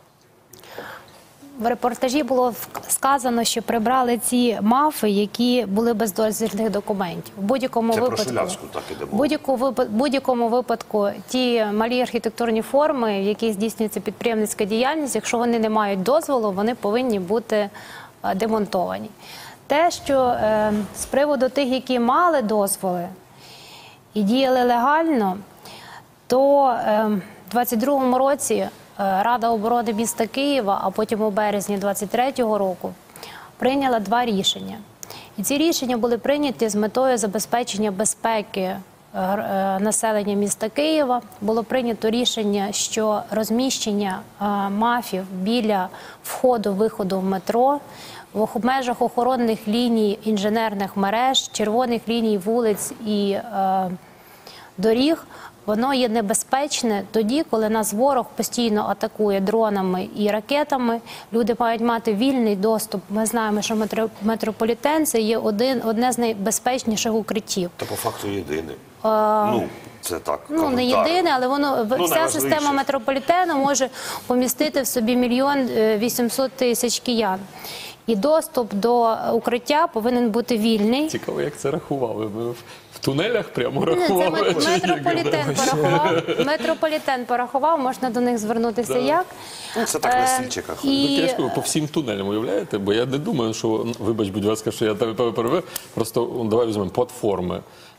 В репортажі було сказано, що прибрали ці мафи, які були без дозвільних документів. В будь-якому Це випадку, про Шулявську так іде мова. будь-якому випадку, будь-якому випадку ті малі архітектурні форми, в яких здійснюється підприємницька діяльність, якщо вони не мають дозволу, вони повинні бути е, демонтовані. Те, що е, з приводу тих, які мали дозволи і діяли легально, то е, в двадцять другому році Рада оборони міста Києва, а потім у березні двадцять третього року, прийняла два рішення. І ці рішення були прийняті з метою забезпечення безпеки населення міста Києва. Було прийнято рішення, що розміщення мафів біля входу-виходу в метро, в межах охоронних ліній інженерних мереж, червоних ліній вулиць і е, доріг, воно є небезпечне тоді, коли нас ворог постійно атакує дронами і ракетами. Люди мають мати вільний доступ. Ми знаємо, що метрополітен – це є один, одне з найбезпечніших укриттів. Та по факту єдине. А, ну, це так, ну, не єдине, але воно, ну, вся система метрополітену може помістити в собі мільйон вісімсот тисяч киян. І доступ до укриття повинен бути вільний. Цікаво, як це рахували. Ми в тунелях прямо рахували? Це метрополітен порахував. Метрополітен порахував, можна до них звернутися як. Це так на стільчиках. Я ж кажу, по всім тунелям, уявляєте? Бо я не думаю, що, вибач, будь ласка, що я тебе перебив, просто давай візьмемо платформи.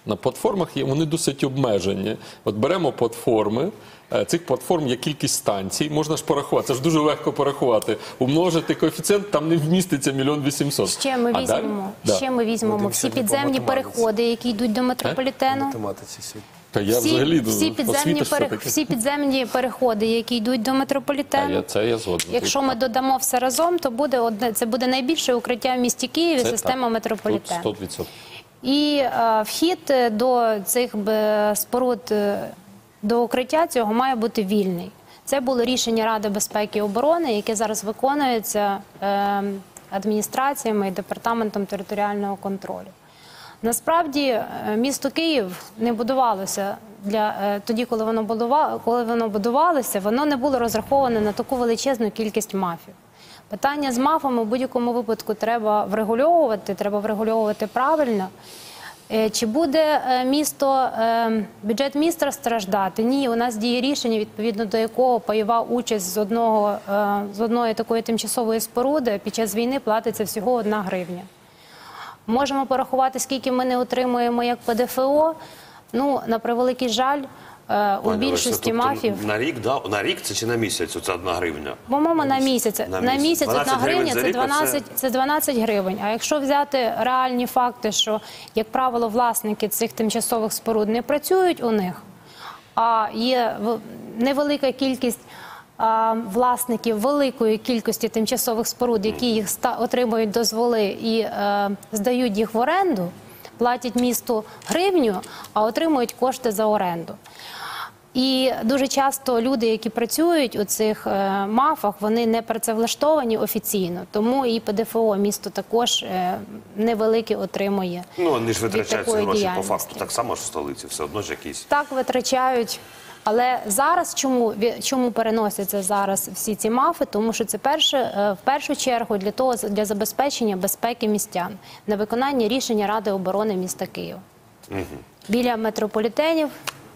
На платформах є, вони досить обмежені. От беремо платформи, е, цих платформ є кількість станцій, можна ж порахувати, це ж дуже легко порахувати. Умножити коефіцієнт, там не вміститься мільйон вісімсот. Ще ми А візьмемо, далі? ще ми візьмемо Будемо всі сьогодні по підземні математиці. переходи, які йдуть до метрополітену. Математиці сьогодні. Та я Всі, взагалі всі, підземні освіта, що пере- таке? всі підземні переходи, які йдуть до Та метрополітену. я, це я згоден. Якщо ми додамо все разом, то буде одне, це буде найбільше укриття в місті Києві, Це система так. метрополітену. Тут сто відсотків. І е, вхід е, до цих б, споруд, е, до укриття цього має бути вільний. Це було рішення Ради безпеки і оборони, яке зараз виконується е, адміністраціями і департаментом територіального контролю. Насправді е, місто Київ не будувалося для е, тоді, коли воно будува, коли воно будувалося, воно не було розраховане на таку величезну кількість мафів. Питання з мафами в будь-якому випадку треба врегульовувати, треба врегульовувати правильно. Е, Чи буде е, місто, е, бюджет міста страждати? Ні, у нас діє рішення, відповідно до якого пайова участь з, одного, е, з одної такої тимчасової споруди під час війни платиться всього одна гривня. Можемо порахувати, скільки ми не отримуємо як ПДФО. Ну, на превеликий жаль, е, у Пані більшості Лесю, тобто мафів... На рік, да? На рік це чи на місяць? Оце одна гривня? По-моєму, на місяць. На На місяць. місяць одна дванадцять гривень гривня за це рік, дванадцять, це дванадцять гривень. А якщо взяти реальні факти, що, як правило, власники цих тимчасових споруд не працюють у них, а є в- невелика кількість а, власників великої кількості тимчасових споруд, які їх ста- отримують дозволи і е, здають їх в оренду, платять місту гривню, а отримують кошти за оренду. І дуже часто люди, які працюють у цих е, мафах, вони не працевлаштовані офіційно, тому і ПДФО місто також е, невелике отримує. Ну, вони ж від витрачають ці такої гроші по діяльності. факту. Так само ж в столиці, все одно ж якісь. Так витрачають. Але зараз чому, ві- чому переносяться зараз всі ці мафи? Тому що це перше, е, в першу чергу для того, для забезпечення безпеки містян на виконання рішення Ради оборони міста Києва. Угу. Біля метрополітенів.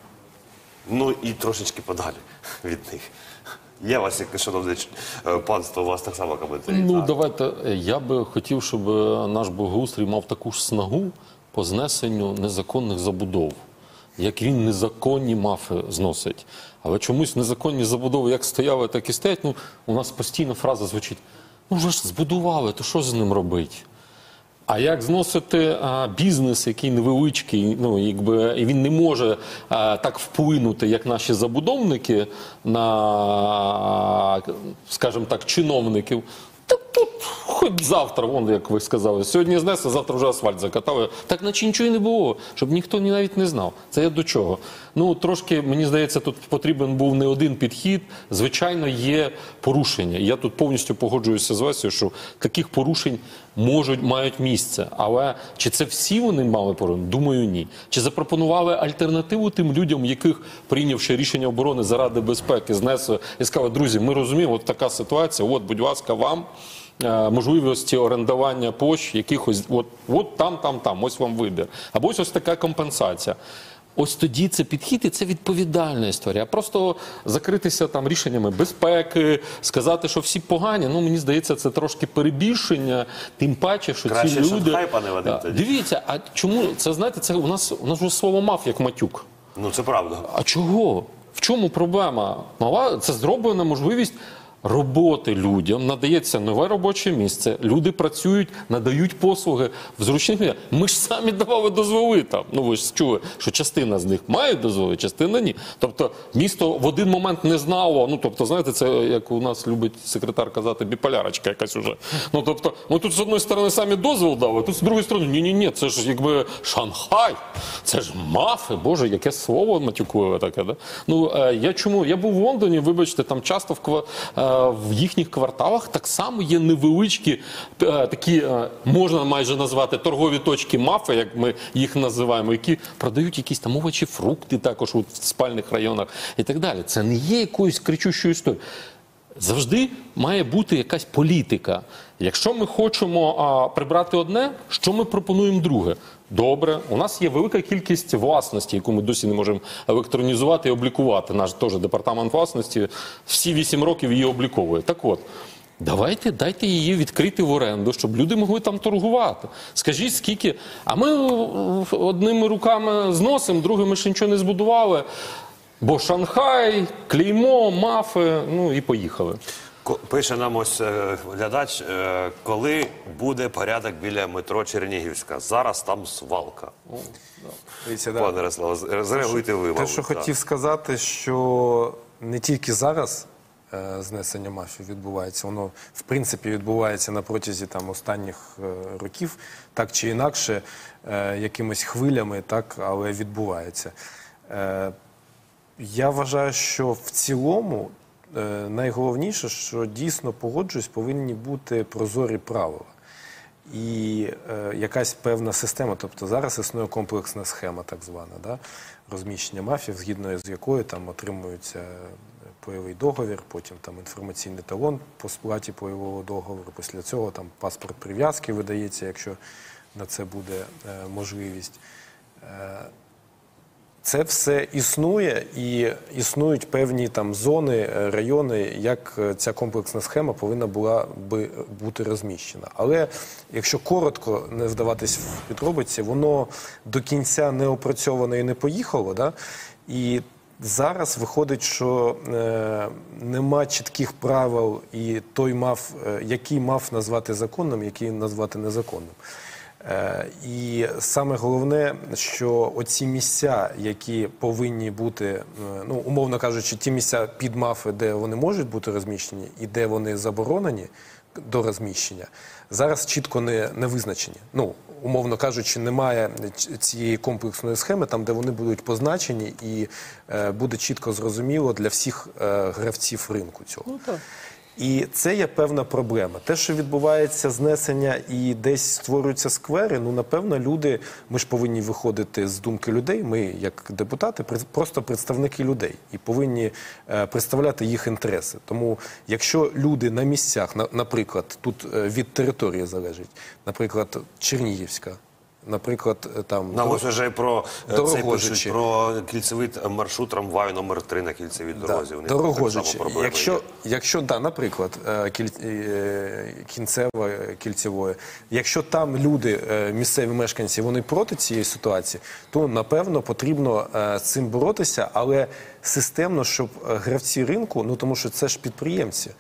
Ну і трошечки подалі від них. Я вас, як шановне е, панство, у вас так само коментарі. Ну, так? давайте, я би хотів, щоб наш благоустрій мав таку ж снагу по знесенню незаконних забудов, як він незаконні мафи зносить. Але чомусь незаконні забудови як стояли, так і стоять. Ну, у нас постійно фраза звучить: ну вже ж збудували, то що з ним робити? А як зносити а, бізнес, який невеличкий, ну, якби, і він не може а, так вплинути, як наші забудовники, на, скажімо так, чиновників? Так тут хоч завтра, вон, як ви сказали, сьогодні знесли, завтра вже асфальт закатали. Так наче нічого і не було, щоб ніхто ні навіть не знав. Це я до чого? Ну, трошки, мені здається, тут потрібен був не один підхід. Звичайно, є порушення. Я тут повністю погоджуюся з Лесею, що таких порушень можуть, мають місце. Але чи це всі вони мали порушення? Думаю, ні. Чи запропонували альтернативу тим людям, яких, прийнявши рішення оборони заради безпеки, знесли і сказали: друзі, ми розуміємо, от така ситуація, от, будь ласка, вам е, можливості орендування площ якихось, от, от там, там, там, ось вам вибір. Або ось ось така компенсація. Ось тоді це підхід і це відповідальна історія. А просто закритися там рішеннями безпеки, сказати, що всі погані, ну мені здається, це трошки перебільшення, тим паче, що Краще ці люди... Шанхай, пане Вадим, Да. тоді. Дивіться, а чому, це знаєте, це у нас, у нас вже слово мав як матюк. Ну, це правда. А чого? В чому проблема? Мала, це зроблена можливість роботи людям, надається нове робоче місце, люди працюють, надають послуги в зручних місцях. Ми ж самі давали дозволи там. Ну ви ж чули, що частина з них має дозволи, частина ні. Тобто місто в один момент не знало, ну тобто, знаєте, це як у нас любить секретар казати, біполярочка якась уже. Ну тобто, ми тут з одної сторони самі дозвіл дали, а тут з другої сторони, ні-ні-ні, це ж якби Шанхай, це ж мафи, боже, яке слово матюкливе таке, да? Ну, е, я чому? Я був в Лондоні, вибачте, там часто в, ква- е, в їхніх кварталах так само є невеличкі, е, такі, е, можна майже назвати торгові точки мафи, як ми їх називаємо, які продають якісь там овочі, фрукти також у спальних районах і так далі. Це не є якоюсь кричущою історією. Завжди має бути якась політика. Якщо ми хочемо а, прибрати одне, що ми пропонуємо друге? Добре, у нас є велика кількість власності, яку ми досі не можемо електронізувати і облікувати. Наш теж департамент власності всі вісім років її обліковує. Так от, Давайте, дайте її відкрити в оренду, щоб люди могли там торгувати. Скажіть, скільки... А ми одними руками зносимо, другими ще нічого не збудували. Бо Шанхай, клеймо, мафи, ну і поїхали. Пише нам ось е, глядач, е, коли буде порядок біля метро Чернігівська. Зараз там свалка. Дивіться, да. Пане Ярославе, зреагуйте ви. Те, мабуть, що так. хотів сказати, що не тільки зараз е, знесення мафії відбувається, воно в принципі відбувається на протязі там останніх е, років, так чи інакше, е, якимись хвилями, так, але відбувається. Е, я вважаю, що в цілому е, найголовніше, що дійсно, погоджуюсь, повинні бути прозорі правила. І е, якась певна система, тобто зараз існує комплексна схема, так звана, да, розміщення мафів, згідно з якою там отримується пайовий договір, потім там інформаційний талон по сплаті пайового договору, після цього там паспорт прив'язки видається, якщо на це буде е, можливість. Е, Це все існує, і існують певні там зони, райони, як ця комплексна схема повинна була би бути розміщена. Але якщо коротко не вдаватись в підробиці, воно до кінця не опрацьовано і не поїхало, да? І зараз виходить, що е, нема чітких правил, і той мав, е, який мав назвати законним, який назвати незаконним. Е, і саме головне, що оці місця, які повинні бути, е, ну, умовно кажучи, ті місця під мафи, де вони можуть бути розміщені і де вони заборонені до розміщення, зараз чітко не, не визначені. Ну, умовно кажучи, немає цієї комплексної схеми, там, де вони будуть позначені, і е, буде чітко зрозуміло для всіх е, гравців ринку цього. Ну, так. І це є певна проблема. Те, що відбувається знесення і десь створюються сквери, ну, напевно, люди, ми ж повинні виходити з думки людей, ми, як депутати, просто представники людей і повинні е, представляти їх інтереси. Тому, якщо люди на місцях, на, наприклад, тут е, від території залежить, наприклад, Чернігівська, наприклад, там... Нам ось вже про це пишуть, про кільцевий маршрут трамваю номер три на кільцевій дорозі. Да, Дорогожичі. Якщо, якщо, да, наприклад, кіль, кінцева, кільцевої, якщо там люди, місцеві мешканці, вони проти цієї ситуації, то, напевно, потрібно з цим боротися, але системно, щоб гравці ринку, ну, тому що це ж підприємці,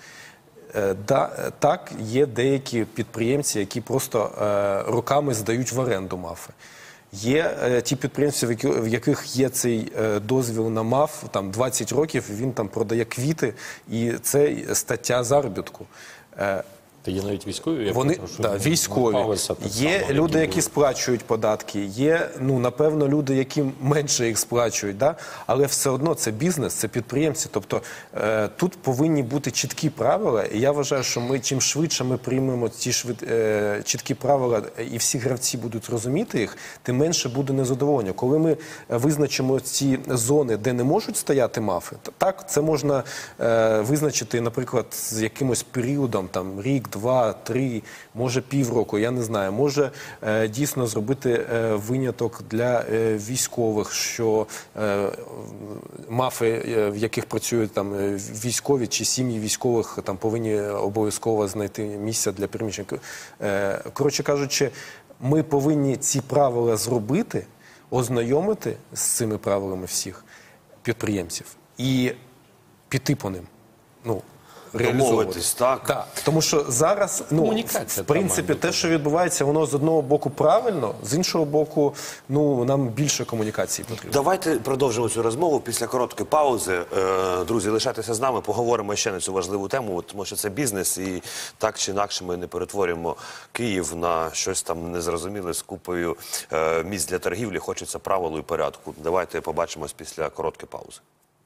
Да, так, є деякі підприємці, які просто е, роками здають в оренду мафи. Є е, ті підприємці, в, які, в яких є цей е, дозвіл на маф, там двадцять років, він там продає квіти, і це стаття заробітку. Е, Та є навіть військові? Я Вони, прошу, да, військові. Є само, люди, які сплачують податки, є, ну, напевно, люди, які менше їх сплачують, да? Але все одно це бізнес, це підприємці. Тобто е, тут повинні бути чіткі правила, і я вважаю, що ми чим швидше ми приймемо ці швид, е, чіткі правила, і всі гравці будуть розуміти їх, тим менше буде незадоволення. Коли ми визначимо ці зони, де не можуть стояти мафи, так, це можна е, визначити, наприклад, з якимось періодом, там, рік, два, три, може півроку, я не знаю. Може е, дійсно зробити е, виняток для е, військових, що е, мафи, е, в яких працюють там військові чи сім'ї військових, там повинні обов'язково знайти місця для переміщення. Е, коротше кажучи, ми повинні ці правила зробити, ознайомити з цими правилами всіх підприємців і піти по ним. Ну, Домовитись, так? Так, тому що зараз, ну, в принципі, те, що відбувається, воно з одного боку правильно, з іншого боку, ну, нам більше комунікації потрібно. Давайте продовжимо цю розмову після короткої паузи. Е, друзі, лишайтеся з нами, поговоримо ще на цю важливу тему, тому що це бізнес, і так чи інакше ми не перетворюємо Київ на щось там незрозуміле з купою е, місць для торгівлі, хочеться правилу і порядку. Давайте побачимось після короткої паузи.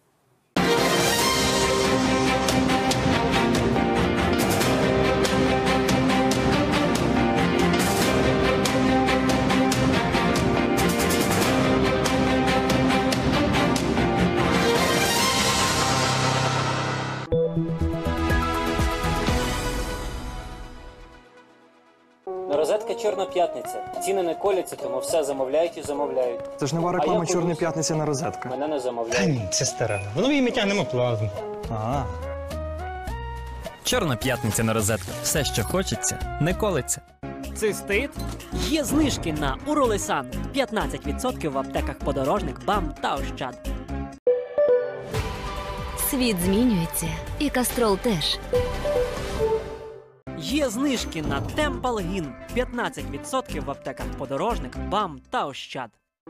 Розетка Чорна п'ятниця. Ціни не коляться, тому все замовляють і замовляють. Це ж нова реклама Чорної п'ятниці на розетка. Мене не Та замовляють. ні, це стара. Воно їй ми тягнемо плазму. А. Чорна п'ятниця на розетку. Все, що хочеться, не колиться. Цистит? Є знижки на Уролесан. п'ятнадцять відсотків в аптеках Подорожник, БАМ та Ощад. Світ змінюється, і Кастрол теж. Є знижки на Темпалгін. п'ятнадцять відсотків в аптеках Подорожник, БАМ та Ощад.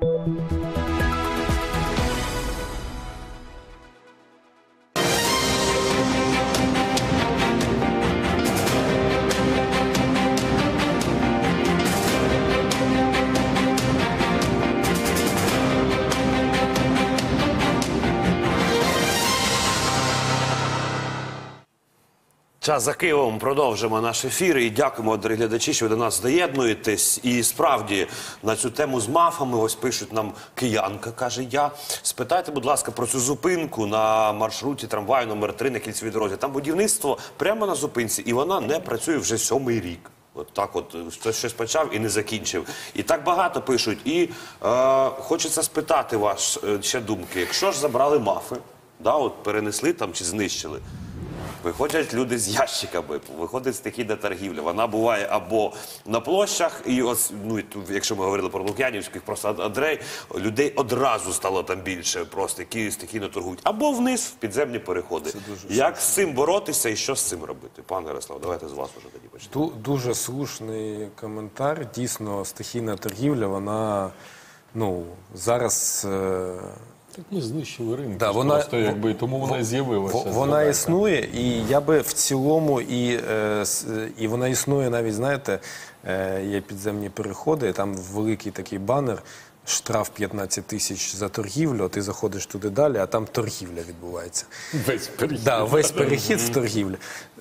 Час за Києвом. Продовжимо наш ефір. І дякуємо, дорогі глядачі, що ви до нас доєднуєтесь. І справді, на цю тему з мафами, ось пишуть нам киянка, каже я. Спитайте, будь ласка, про цю зупинку на маршруті трамваю номер три на кільцевій дорозі. Там будівництво прямо на зупинці, і вона не працює вже сьомий рік. От так от, хтось щось почав і не закінчив. І так багато пишуть. І е, хочеться спитати вас е, ще думки. Якщо ж забрали мафи, да, от перенесли там чи знищили, виходять люди з ящиками, виходить стихійна торгівля. Вона буває або на площах, і ось, ну, якщо ми говорили про Лук'янівських, просто Андрей, людей одразу стало там більше, просто які стихійно торгують. Або вниз, в підземні переходи. Як з цим боротися і що з цим робити? Пане Ярослав, давайте з вас вже тоді почнемо. Дуже слушний коментар. Дійсно, стихійна торгівля, вона, ну, зараз... Е... Так ми знищили ринок, да, вона, просто якби, тому вона і з'явилася. Вона існує, і я би в цілому, і, е, і вона існує навіть, знаєте, е, є підземні переходи, там великий такий банер, штраф п'ятнадцять тисяч за торгівлю, ти заходиш туди далі, а там торгівля відбувається. Весь перехід. Да, весь перехід в торгівлі.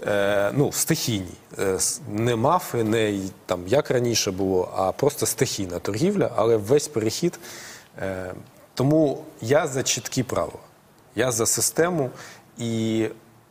Е, ну, стихійній. Е, не мафи, не там, як раніше було, а просто стихійна торгівля, але весь перехід... Е, Тому я за чіткі правила, я за систему, і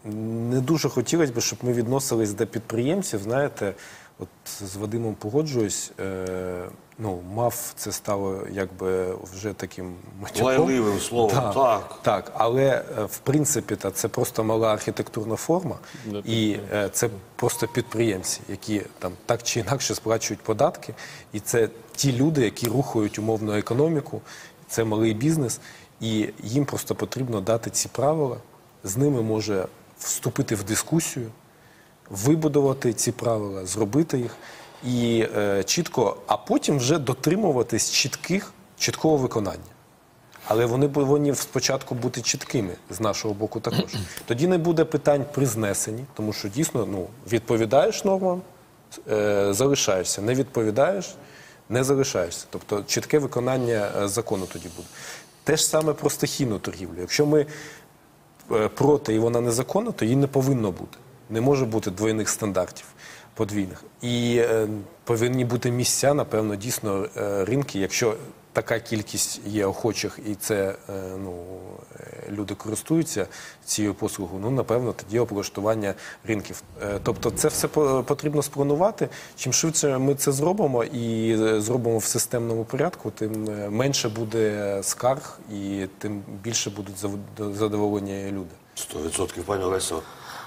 не дуже хотілося б, щоб ми відносились до підприємців, знаєте, от з Вадимом погоджуюсь, е, ну, МАФ це стало якби вже таким матюком. Лайливим словом, так. Так, так, але в принципі та, це просто мала архітектурна форма, і е, це просто підприємці, які там так чи інакше сплачують податки, і це ті люди, які рухають умовну економіку. Це малий бізнес, і їм просто потрібно дати ці правила, з ними може вступити в дискусію, вибудувати ці правила, зробити їх, і е, чітко, а потім вже дотримуватись чітких, чіткого виконання. Але вони повинні спочатку бути чіткими, з нашого боку також. Тоді не буде питань при знесенні, тому що дійсно, ну, відповідаєш нормам, е, залишаєшся, не відповідаєш, не залишаєшся. Тобто чітке виконання закону тоді буде. Те ж саме про стихійну торгівлю. Якщо ми проти і вона незаконна, то її не повинно бути. Не може бути двойних стандартів, подвійних. І е, повинні бути місця, напевно, дійсно е, ринки, якщо така кількість є охочих і це, е, ну, люди користуються цією послугою, ну, напевно, тоді облаштування ринків. Е, тобто це все потрібно спланувати. Чим швидше ми це зробимо і зробимо в системному порядку, тим менше буде скарг і тим більше будуть задоволені люди. Сто відсотків, пані Олесо.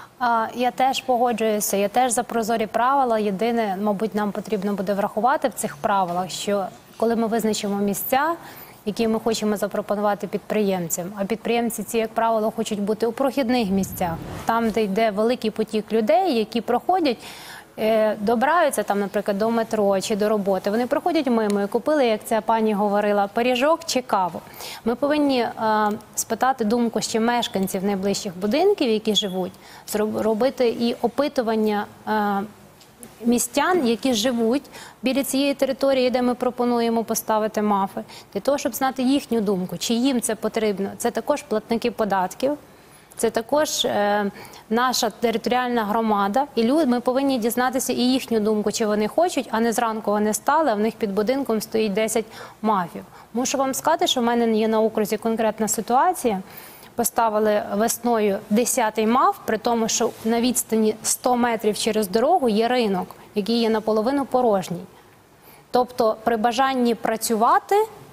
Я теж погоджуюся, я теж за прозорі правила. Єдине, мабуть, нам потрібно буде врахувати в цих правилах, що коли ми визначимо місця, які ми хочемо запропонувати підприємцям, а підприємці ці, як правило, хочуть бути у прохідних місцях, там, де йде великий потік людей, які проходять, добираються там, наприклад, до метро чи до роботи, вони проходять мимо і купили, як ця пані говорила, пиріжок чи каву. Ми повинні е, спитати думку ще мешканців найближчих будинків, які живуть, робити і опитування е, містян, які живуть біля цієї території, де ми пропонуємо поставити мафи, для того, щоб знати їхню думку, чи їм це потрібно. Це також платники податків. Це також е, наша територіальна громада, і люди, ми повинні дізнатися і їхню думку, чи вони хочуть, а не зранку вони стали, а в них під будинком стоїть десять мафів. Мушу вам сказати, що в мене є на окрузі конкретна ситуація. Поставили весною десятий маф, при тому, що на відстані сто метрів через дорогу є ринок, який є наполовину порожній. Тобто при бажанні працювати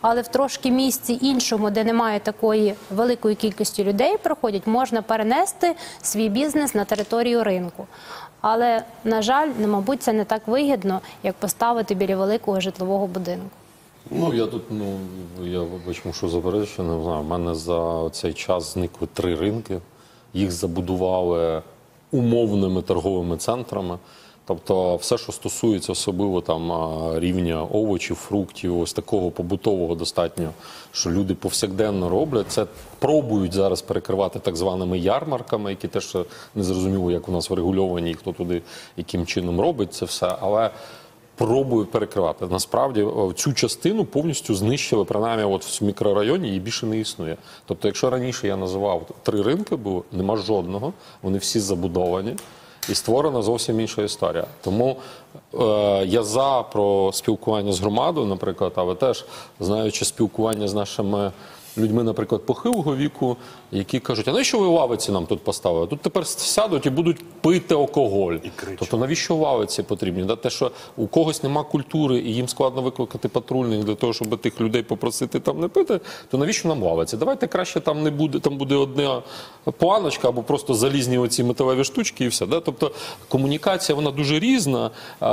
але в трошки місці іншому, де немає такої великої кількості людей проходять, можна перенести свій бізнес на територію ринку. Але, на жаль, ну, мабуть, це не так вигідно, як поставити біля великого житлового будинку. Ну, я тут, ну, я, вибач, мушу заперечити, не знаю, в мене за цей час зникли три ринки, їх забудували умовними торговими центрами. Тобто все, що стосується особливо там рівня овочів, фруктів, ось такого побутового достатньо, що люди повсякденно роблять, це пробують зараз перекривати так званими ярмарками, які теж не зрозуміло, як у нас врегульовані, і хто туди яким чином робить це все, але пробують перекривати. Насправді цю частину повністю знищили, принаймні от в мікрорайоні її більше не існує. Тобто, якщо раніше я називав три ринки, було, нема жодного, вони всі забудовані. І створена зовсім інша історія. Тому е, я за про спілкування з громадою, наприклад, але теж, знаючи спілкування з нашими людьми, наприклад, похилого віку, які кажуть, а навіщо ви лавиці нам тут поставили? Тут тепер сядуть і будуть пити алкоголь. Тобто навіщо лавиці потрібні? Да? Те, що у когось нема культури і їм складно викликати патрульних для того, щоб тих людей попросити там не пити, то навіщо нам лавиці? Давайте краще там не буде, там буде одна планочка або просто залізні оці металеві штучки і все. Да? Тобто комунікація, вона дуже різна,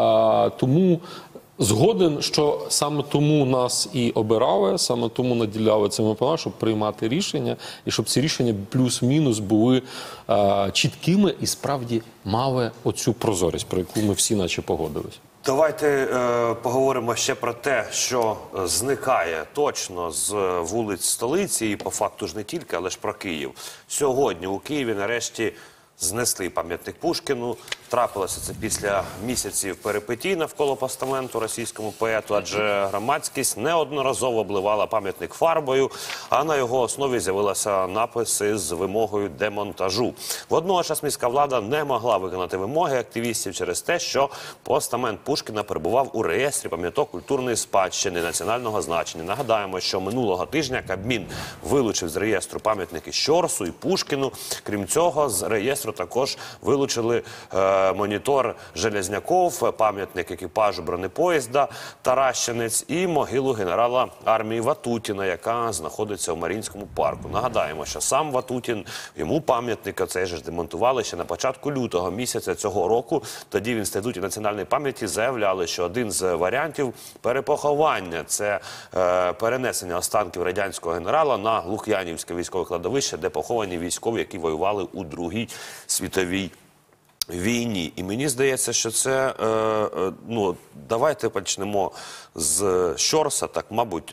а, тому згоден, що саме тому нас і обирали, саме тому наділяли цими правами, щоб приймати рішення, і щоб ці рішення плюс-мінус були е, чіткими і справді мали оцю прозорість, про яку ми всі наче погодились. Давайте е, поговоримо ще про те, що зникає точно з вулиць столиці, і по факту ж не тільки, але ж про Київ. Сьогодні у Києві нарешті знесли пам'ятник Пушкіну. Трапилося це після місяців перипетій навколо постаменту російському поету, адже громадськість неодноразово обливала пам'ятник фарбою, а на його основі з'явилися написи з вимогою демонтажу. Водночас міська влада не могла виконати вимоги активістів через те, що постамент Пушкіна перебував у реєстрі пам'яток культурної спадщини національного значення. Нагадаємо, що минулого тижня Кабмін вилучив з реєстру пам'ятники Щорсу і Пушкіну. Крім цього, з реєстру також вилучили е, монітор Железняков, пам'ятник екіпажу бронепоїзда Таращанець і могилу генерала армії Ватутіна, яка знаходиться у Маріїнському парку. Нагадаємо, що сам Ватутін, йому пам'ятник оцей же ж демонтували ще на початку лютого місяця цього року. Тоді в Інституті національної пам'яті заявляли, що один з варіантів перепоховання – це е, перенесення останків радянського генерала на Лук'янівське військове кладовище, де поховані військові, які воювали у Другій світовій війні. І мені здається, що це, е, е, ну, давайте почнемо з Щорса, так, мабуть,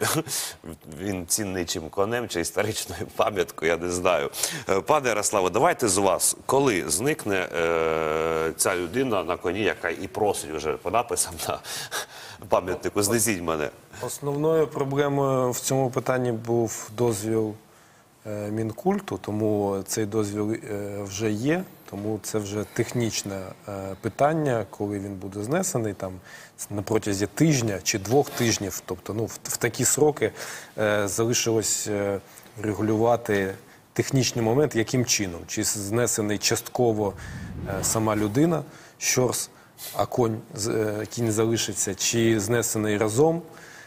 він цінний чим конем чи історичною пам'яткою, я не знаю. Е, пане Ярославе, давайте з вас, коли зникне е, ця людина на коні, яка і просить вже по написам на пам'ятнику, знесіть мене. Основною проблемою в цьому питанні був дозвіл Мінкульту, тому цей дозвіл вже є, тому це вже технічне питання, коли він буде знесений, там на протязі тижня чи двох тижнів, тобто ну, в, в такі сроки залишилось регулювати технічний момент, яким чином, чи знесений частково сама людина, Щорс, а конь, кінь залишиться, чи знесений разом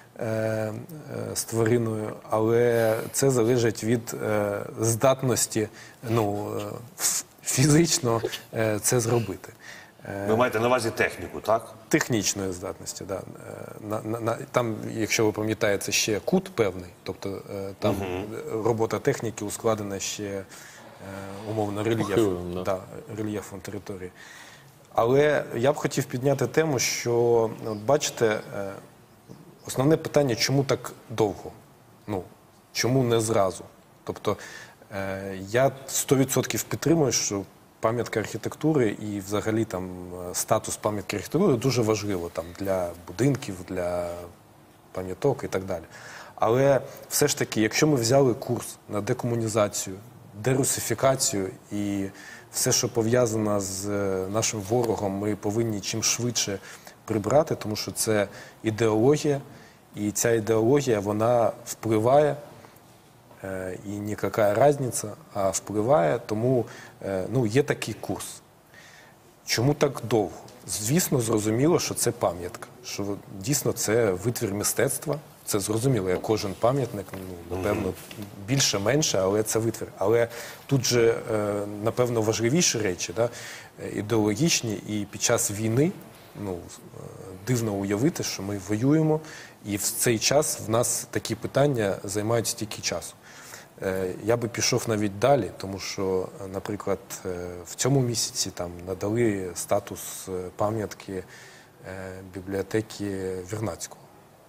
з твариною, але це залежить від е, здатності, ну, фізично е, це зробити. Ви маєте на увазі техніку, так? Технічної здатності, так. Да. На, на, там, якщо ви пам'ятаєте, ще кут певний, тобто е, там угу. робота техніки ускладнена ще е, умовно рельєфом, да. Да, рельєфом території. Але я б хотів підняти тему, що, от бачите, е, основне питання, чому так довго? Ну, чому не зразу? Тобто, е, я сто відсотків підтримую, що пам'ятка архітектури і взагалі там статус пам'ятки архітектури дуже важливо там для будинків, для пам'яток і так далі. Але все ж таки, якщо ми взяли курс на декомунізацію, дерусифікацію і все, що пов'язано з нашим ворогом, ми повинні чим швидше прибрати, тому що це ідеологія, і ця ідеологія, вона впливає, і ніяка різниця, а впливає, тому ну, є такий курс. Чому так довго? Звісно, зрозуміло, що це пам'ятка, що дійсно це витвір мистецтва, це зрозуміло, як кожен пам'ятник, ну, напевно, більше-менше, але це витвір. Але тут же, е, напевно, важливіші речі, да, ідеологічні, і під час війни, ну, дивно уявити, що ми воюємо, і в цей час в нас такі питання займають стільки часу. Я би пішов навіть далі, тому що, наприклад, в цьому місяці там надали статус пам'ятки бібліотеки Вірнацького.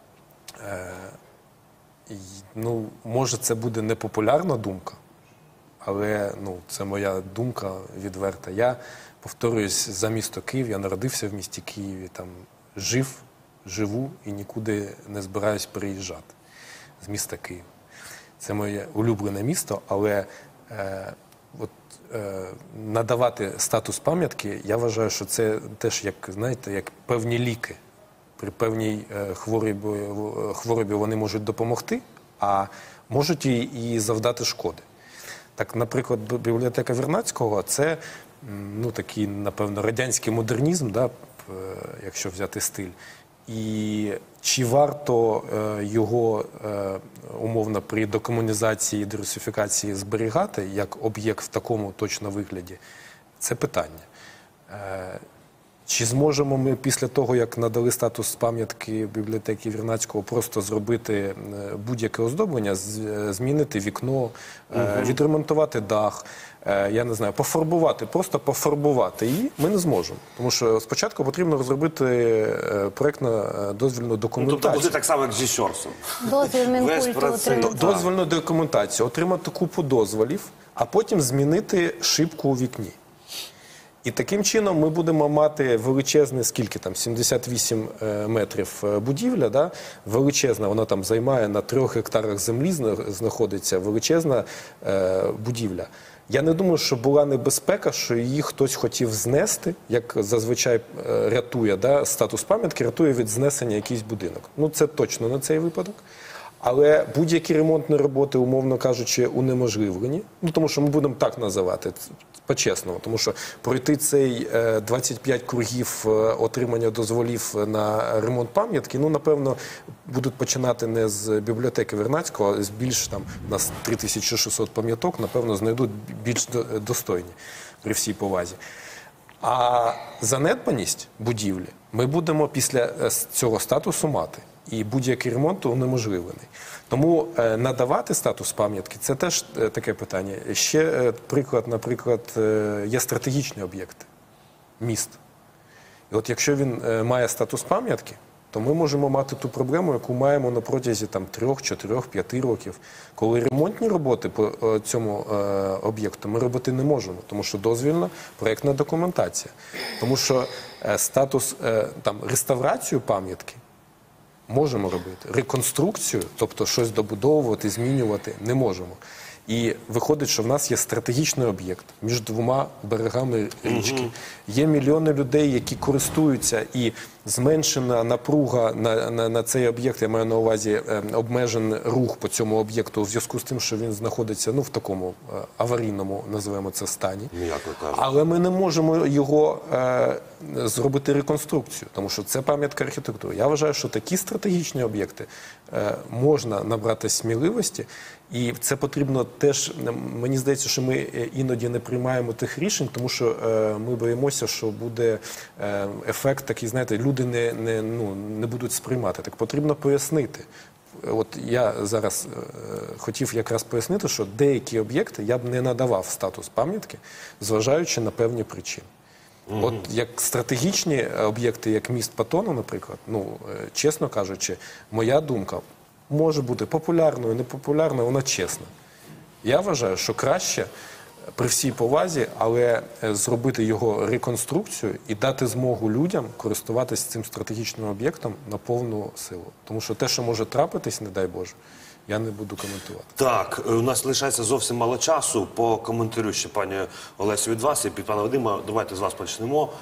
Ну, може, це буде непопулярна думка, але ну, це моя думка відверта. Я, повторююсь, за місто Київ, я народився в місті Києві, там жив, живу і нікуди не збираюсь переїжджати з міста Києва. Це моє улюблене місто, але е, от, е, надавати статус пам'ятки, я вважаю, що це теж, як, знаєте, як певні ліки. При певній е, хворобі, хворобі вони можуть допомогти, а можуть і, і завдати шкоди. Так, наприклад, бібліотека Вірнацького – це ну, такий, напевно, радянський модернізм, да, якщо взяти стиль. І чи варто е, його е, умовно при декомунізації і дерусифікації зберігати як об'єкт в такому точно вигляді? Це питання. Е, чи зможемо ми після того, як надали статус пам'ятки бібліотеки Вірнацького, просто зробити будь-яке оздоблення, змінити вікно, е, відремонтувати дах, е, я не знаю, пофарбувати, просто пофарбувати її ми не зможемо. Тому що спочатку потрібно розробити проєктно-дозвільну документацію. Ну, тобто буде так само, як зі Щорсом. Дозвіл Мінкульту отримати. Дозвільну документацію, отримати купу дозволів, а потім змінити шибку у вікні. І таким чином ми будемо мати величезне, скільки там, сімдесят вісім метрів будівля, да? Величезна, вона там займає на трьох гектарах землі, знаходиться величезна е, будівля. Я не думаю, що була небезпека, що її хтось хотів знести, як зазвичай рятує, да? Статус пам'ятки, рятує від знесення якийсь будинок. Ну це точно на цей випадок. Але будь-які ремонтні роботи, умовно кажучи, унеможливлені. Ну, тому що ми будемо так називати, по-чесному. Тому що пройти цей двадцять п'ять кругів отримання дозволів на ремонт пам'ятки, ну, напевно, будуть починати не з бібліотеки Вірнацького, а з більш, там, у нас три тисячі шістсот пам'яток, напевно, знайдуть більш достойні, при всій повазі. А занедбаність будівлі ми будемо після цього статусу мати. І будь-який ремонт унеможливлений. Тому е, надавати статус пам'ятки – це теж е, таке питання. Ще е, приклад, наприклад, е, є стратегічні об'єкти, міст. І от якщо він е, має статус пам'ятки, то ми можемо мати ту проблему, яку маємо на протязі там, трьох, чотирьох, п'яти років, коли ремонтні роботи по е, цьому е, об'єкту ми робити не можемо, тому що дозвільна проєктна документація. Тому що е, статус, е, там, реставрацію пам'ятки можемо робити. Реконструкцію, тобто щось добудовувати, змінювати, не можемо. І виходить, що в нас є стратегічний об'єкт між двома берегами річки. Угу. Є мільйони людей, які користуються, і зменшена напруга на, на, на цей об'єкт, я маю на увазі е, обмежений рух по цьому об'єкту у зв'язку з тим, що він знаходиться ну, в такому е, аварійному, називаємо це, стані. Але ми не можемо його е, зробити реконструкцію, тому що це пам'ятка архітектури. Я вважаю, що такі стратегічні об'єкти е, можна набрати сміливості, і це потрібно теж, мені здається, що ми іноді не приймаємо тих рішень, тому що е, ми боїмося, що буде е, ефект такий, знаєте, люди не, не, ну, не будуть сприймати. Так потрібно пояснити. От я зараз е, хотів якраз пояснити, що деякі об'єкти я б не надавав статус пам'ятки, зважаючи на певні причини. Mm-hmm. От як стратегічні об'єкти, як міст Патона, наприклад, ну, е, чесно кажучи, моя думка може бути популярною, непопулярною, вона чесна. Я вважаю, що краще, при всій повазі, але зробити його реконструкцію і дати змогу людям користуватися цим стратегічним об'єктом на повну силу. Тому що те, що може трапитись, не дай Боже, я не буду коментувати. Так, у нас лишається зовсім мало часу. По коментарю ще, пані Олесю, від вас і під пана Вадима. Давайте з вас почнемо.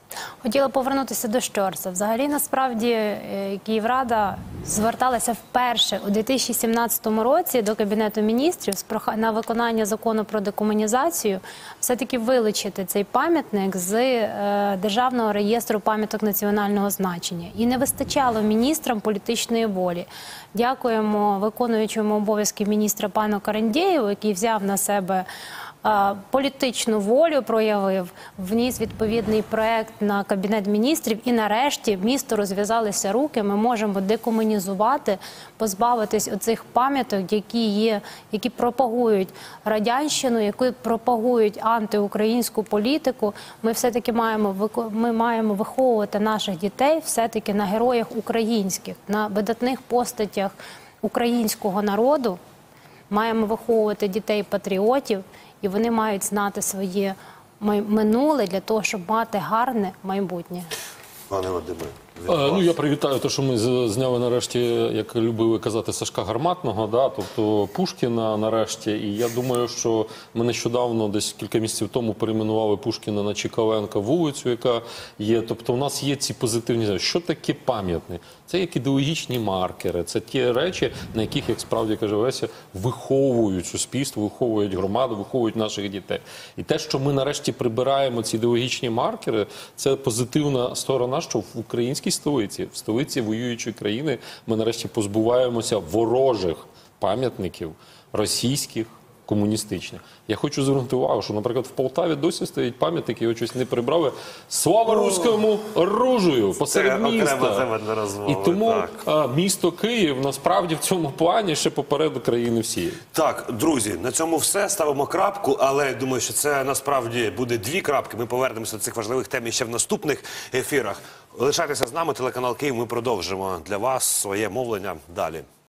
Хотіла повернутися до Щорса. Взагалі, насправді, е, Київрада зверталася вперше у дві тисячі сімнадцятому році до Кабінету міністрів з проха- на виконання закону про декомунізацію все-таки вилучити цей пам'ятник з е, Державного реєстру пам'яток національного значення. І не вистачало міністрам політичної волі. Дякуємо виконуючому обов'язки міністра пану Карандєєву, який взяв на себе а, політичну волю, проявив, вніс відповідний проект на Кабінет міністрів, і нарешті місту розв'язалися руки, ми можемо декомунізувати, позбавитись оцих пам'яток, які є, які пропагують радянщину, які пропагують антиукраїнську політику. Ми все-таки маємо, вико- ми маємо виховувати наших дітей все-таки на героях українських, на видатних постатях українського народу. Маємо виховувати дітей-патріотів, і вони мають знати своє май- минуле для того, щоб мати гарне майбутнє. Пане Вадиме, від Е, вас. Ну, я привітаю те, що ми з- зняли нарешті, як любили казати, Сашка Гарматного, да, тобто Пушкіна нарешті. І я думаю, що ми нещодавно, десь кілька місяців тому, перейменували Пушкіна на Чекаленка вулицю, яка є. Тобто у нас є ці позитивні. Що таке пам'ятник? Це як ідеологічні маркери, це ті речі, на яких, як справді каже Леся, виховують суспільство, виховують громаду, виховують наших дітей. І те, що ми нарешті прибираємо ці ідеологічні маркери, це позитивна сторона, що в українській столиці, в столиці воюючої країни, ми нарешті позбуваємося ворожих пам'ятників, російських, комуністичних. Я хочу звернути увагу, що, наприклад, в Полтаві досі стоїть пам'ятник, його щось не прибрали. Слава руському оружію посеред окрема міста. тема для розмови, І тому так. а, місто Київ насправді в цьому плані ще попереду країни всієї. Так, друзі, на цьому все. Ставимо крапку, але я думаю, що це насправді буде дві крапки. Ми повернемося до цих важливих тем ще в наступних ефірах. Лишайтеся з нами, телеканал Київ, ми продовжимо для вас своє мовлення далі.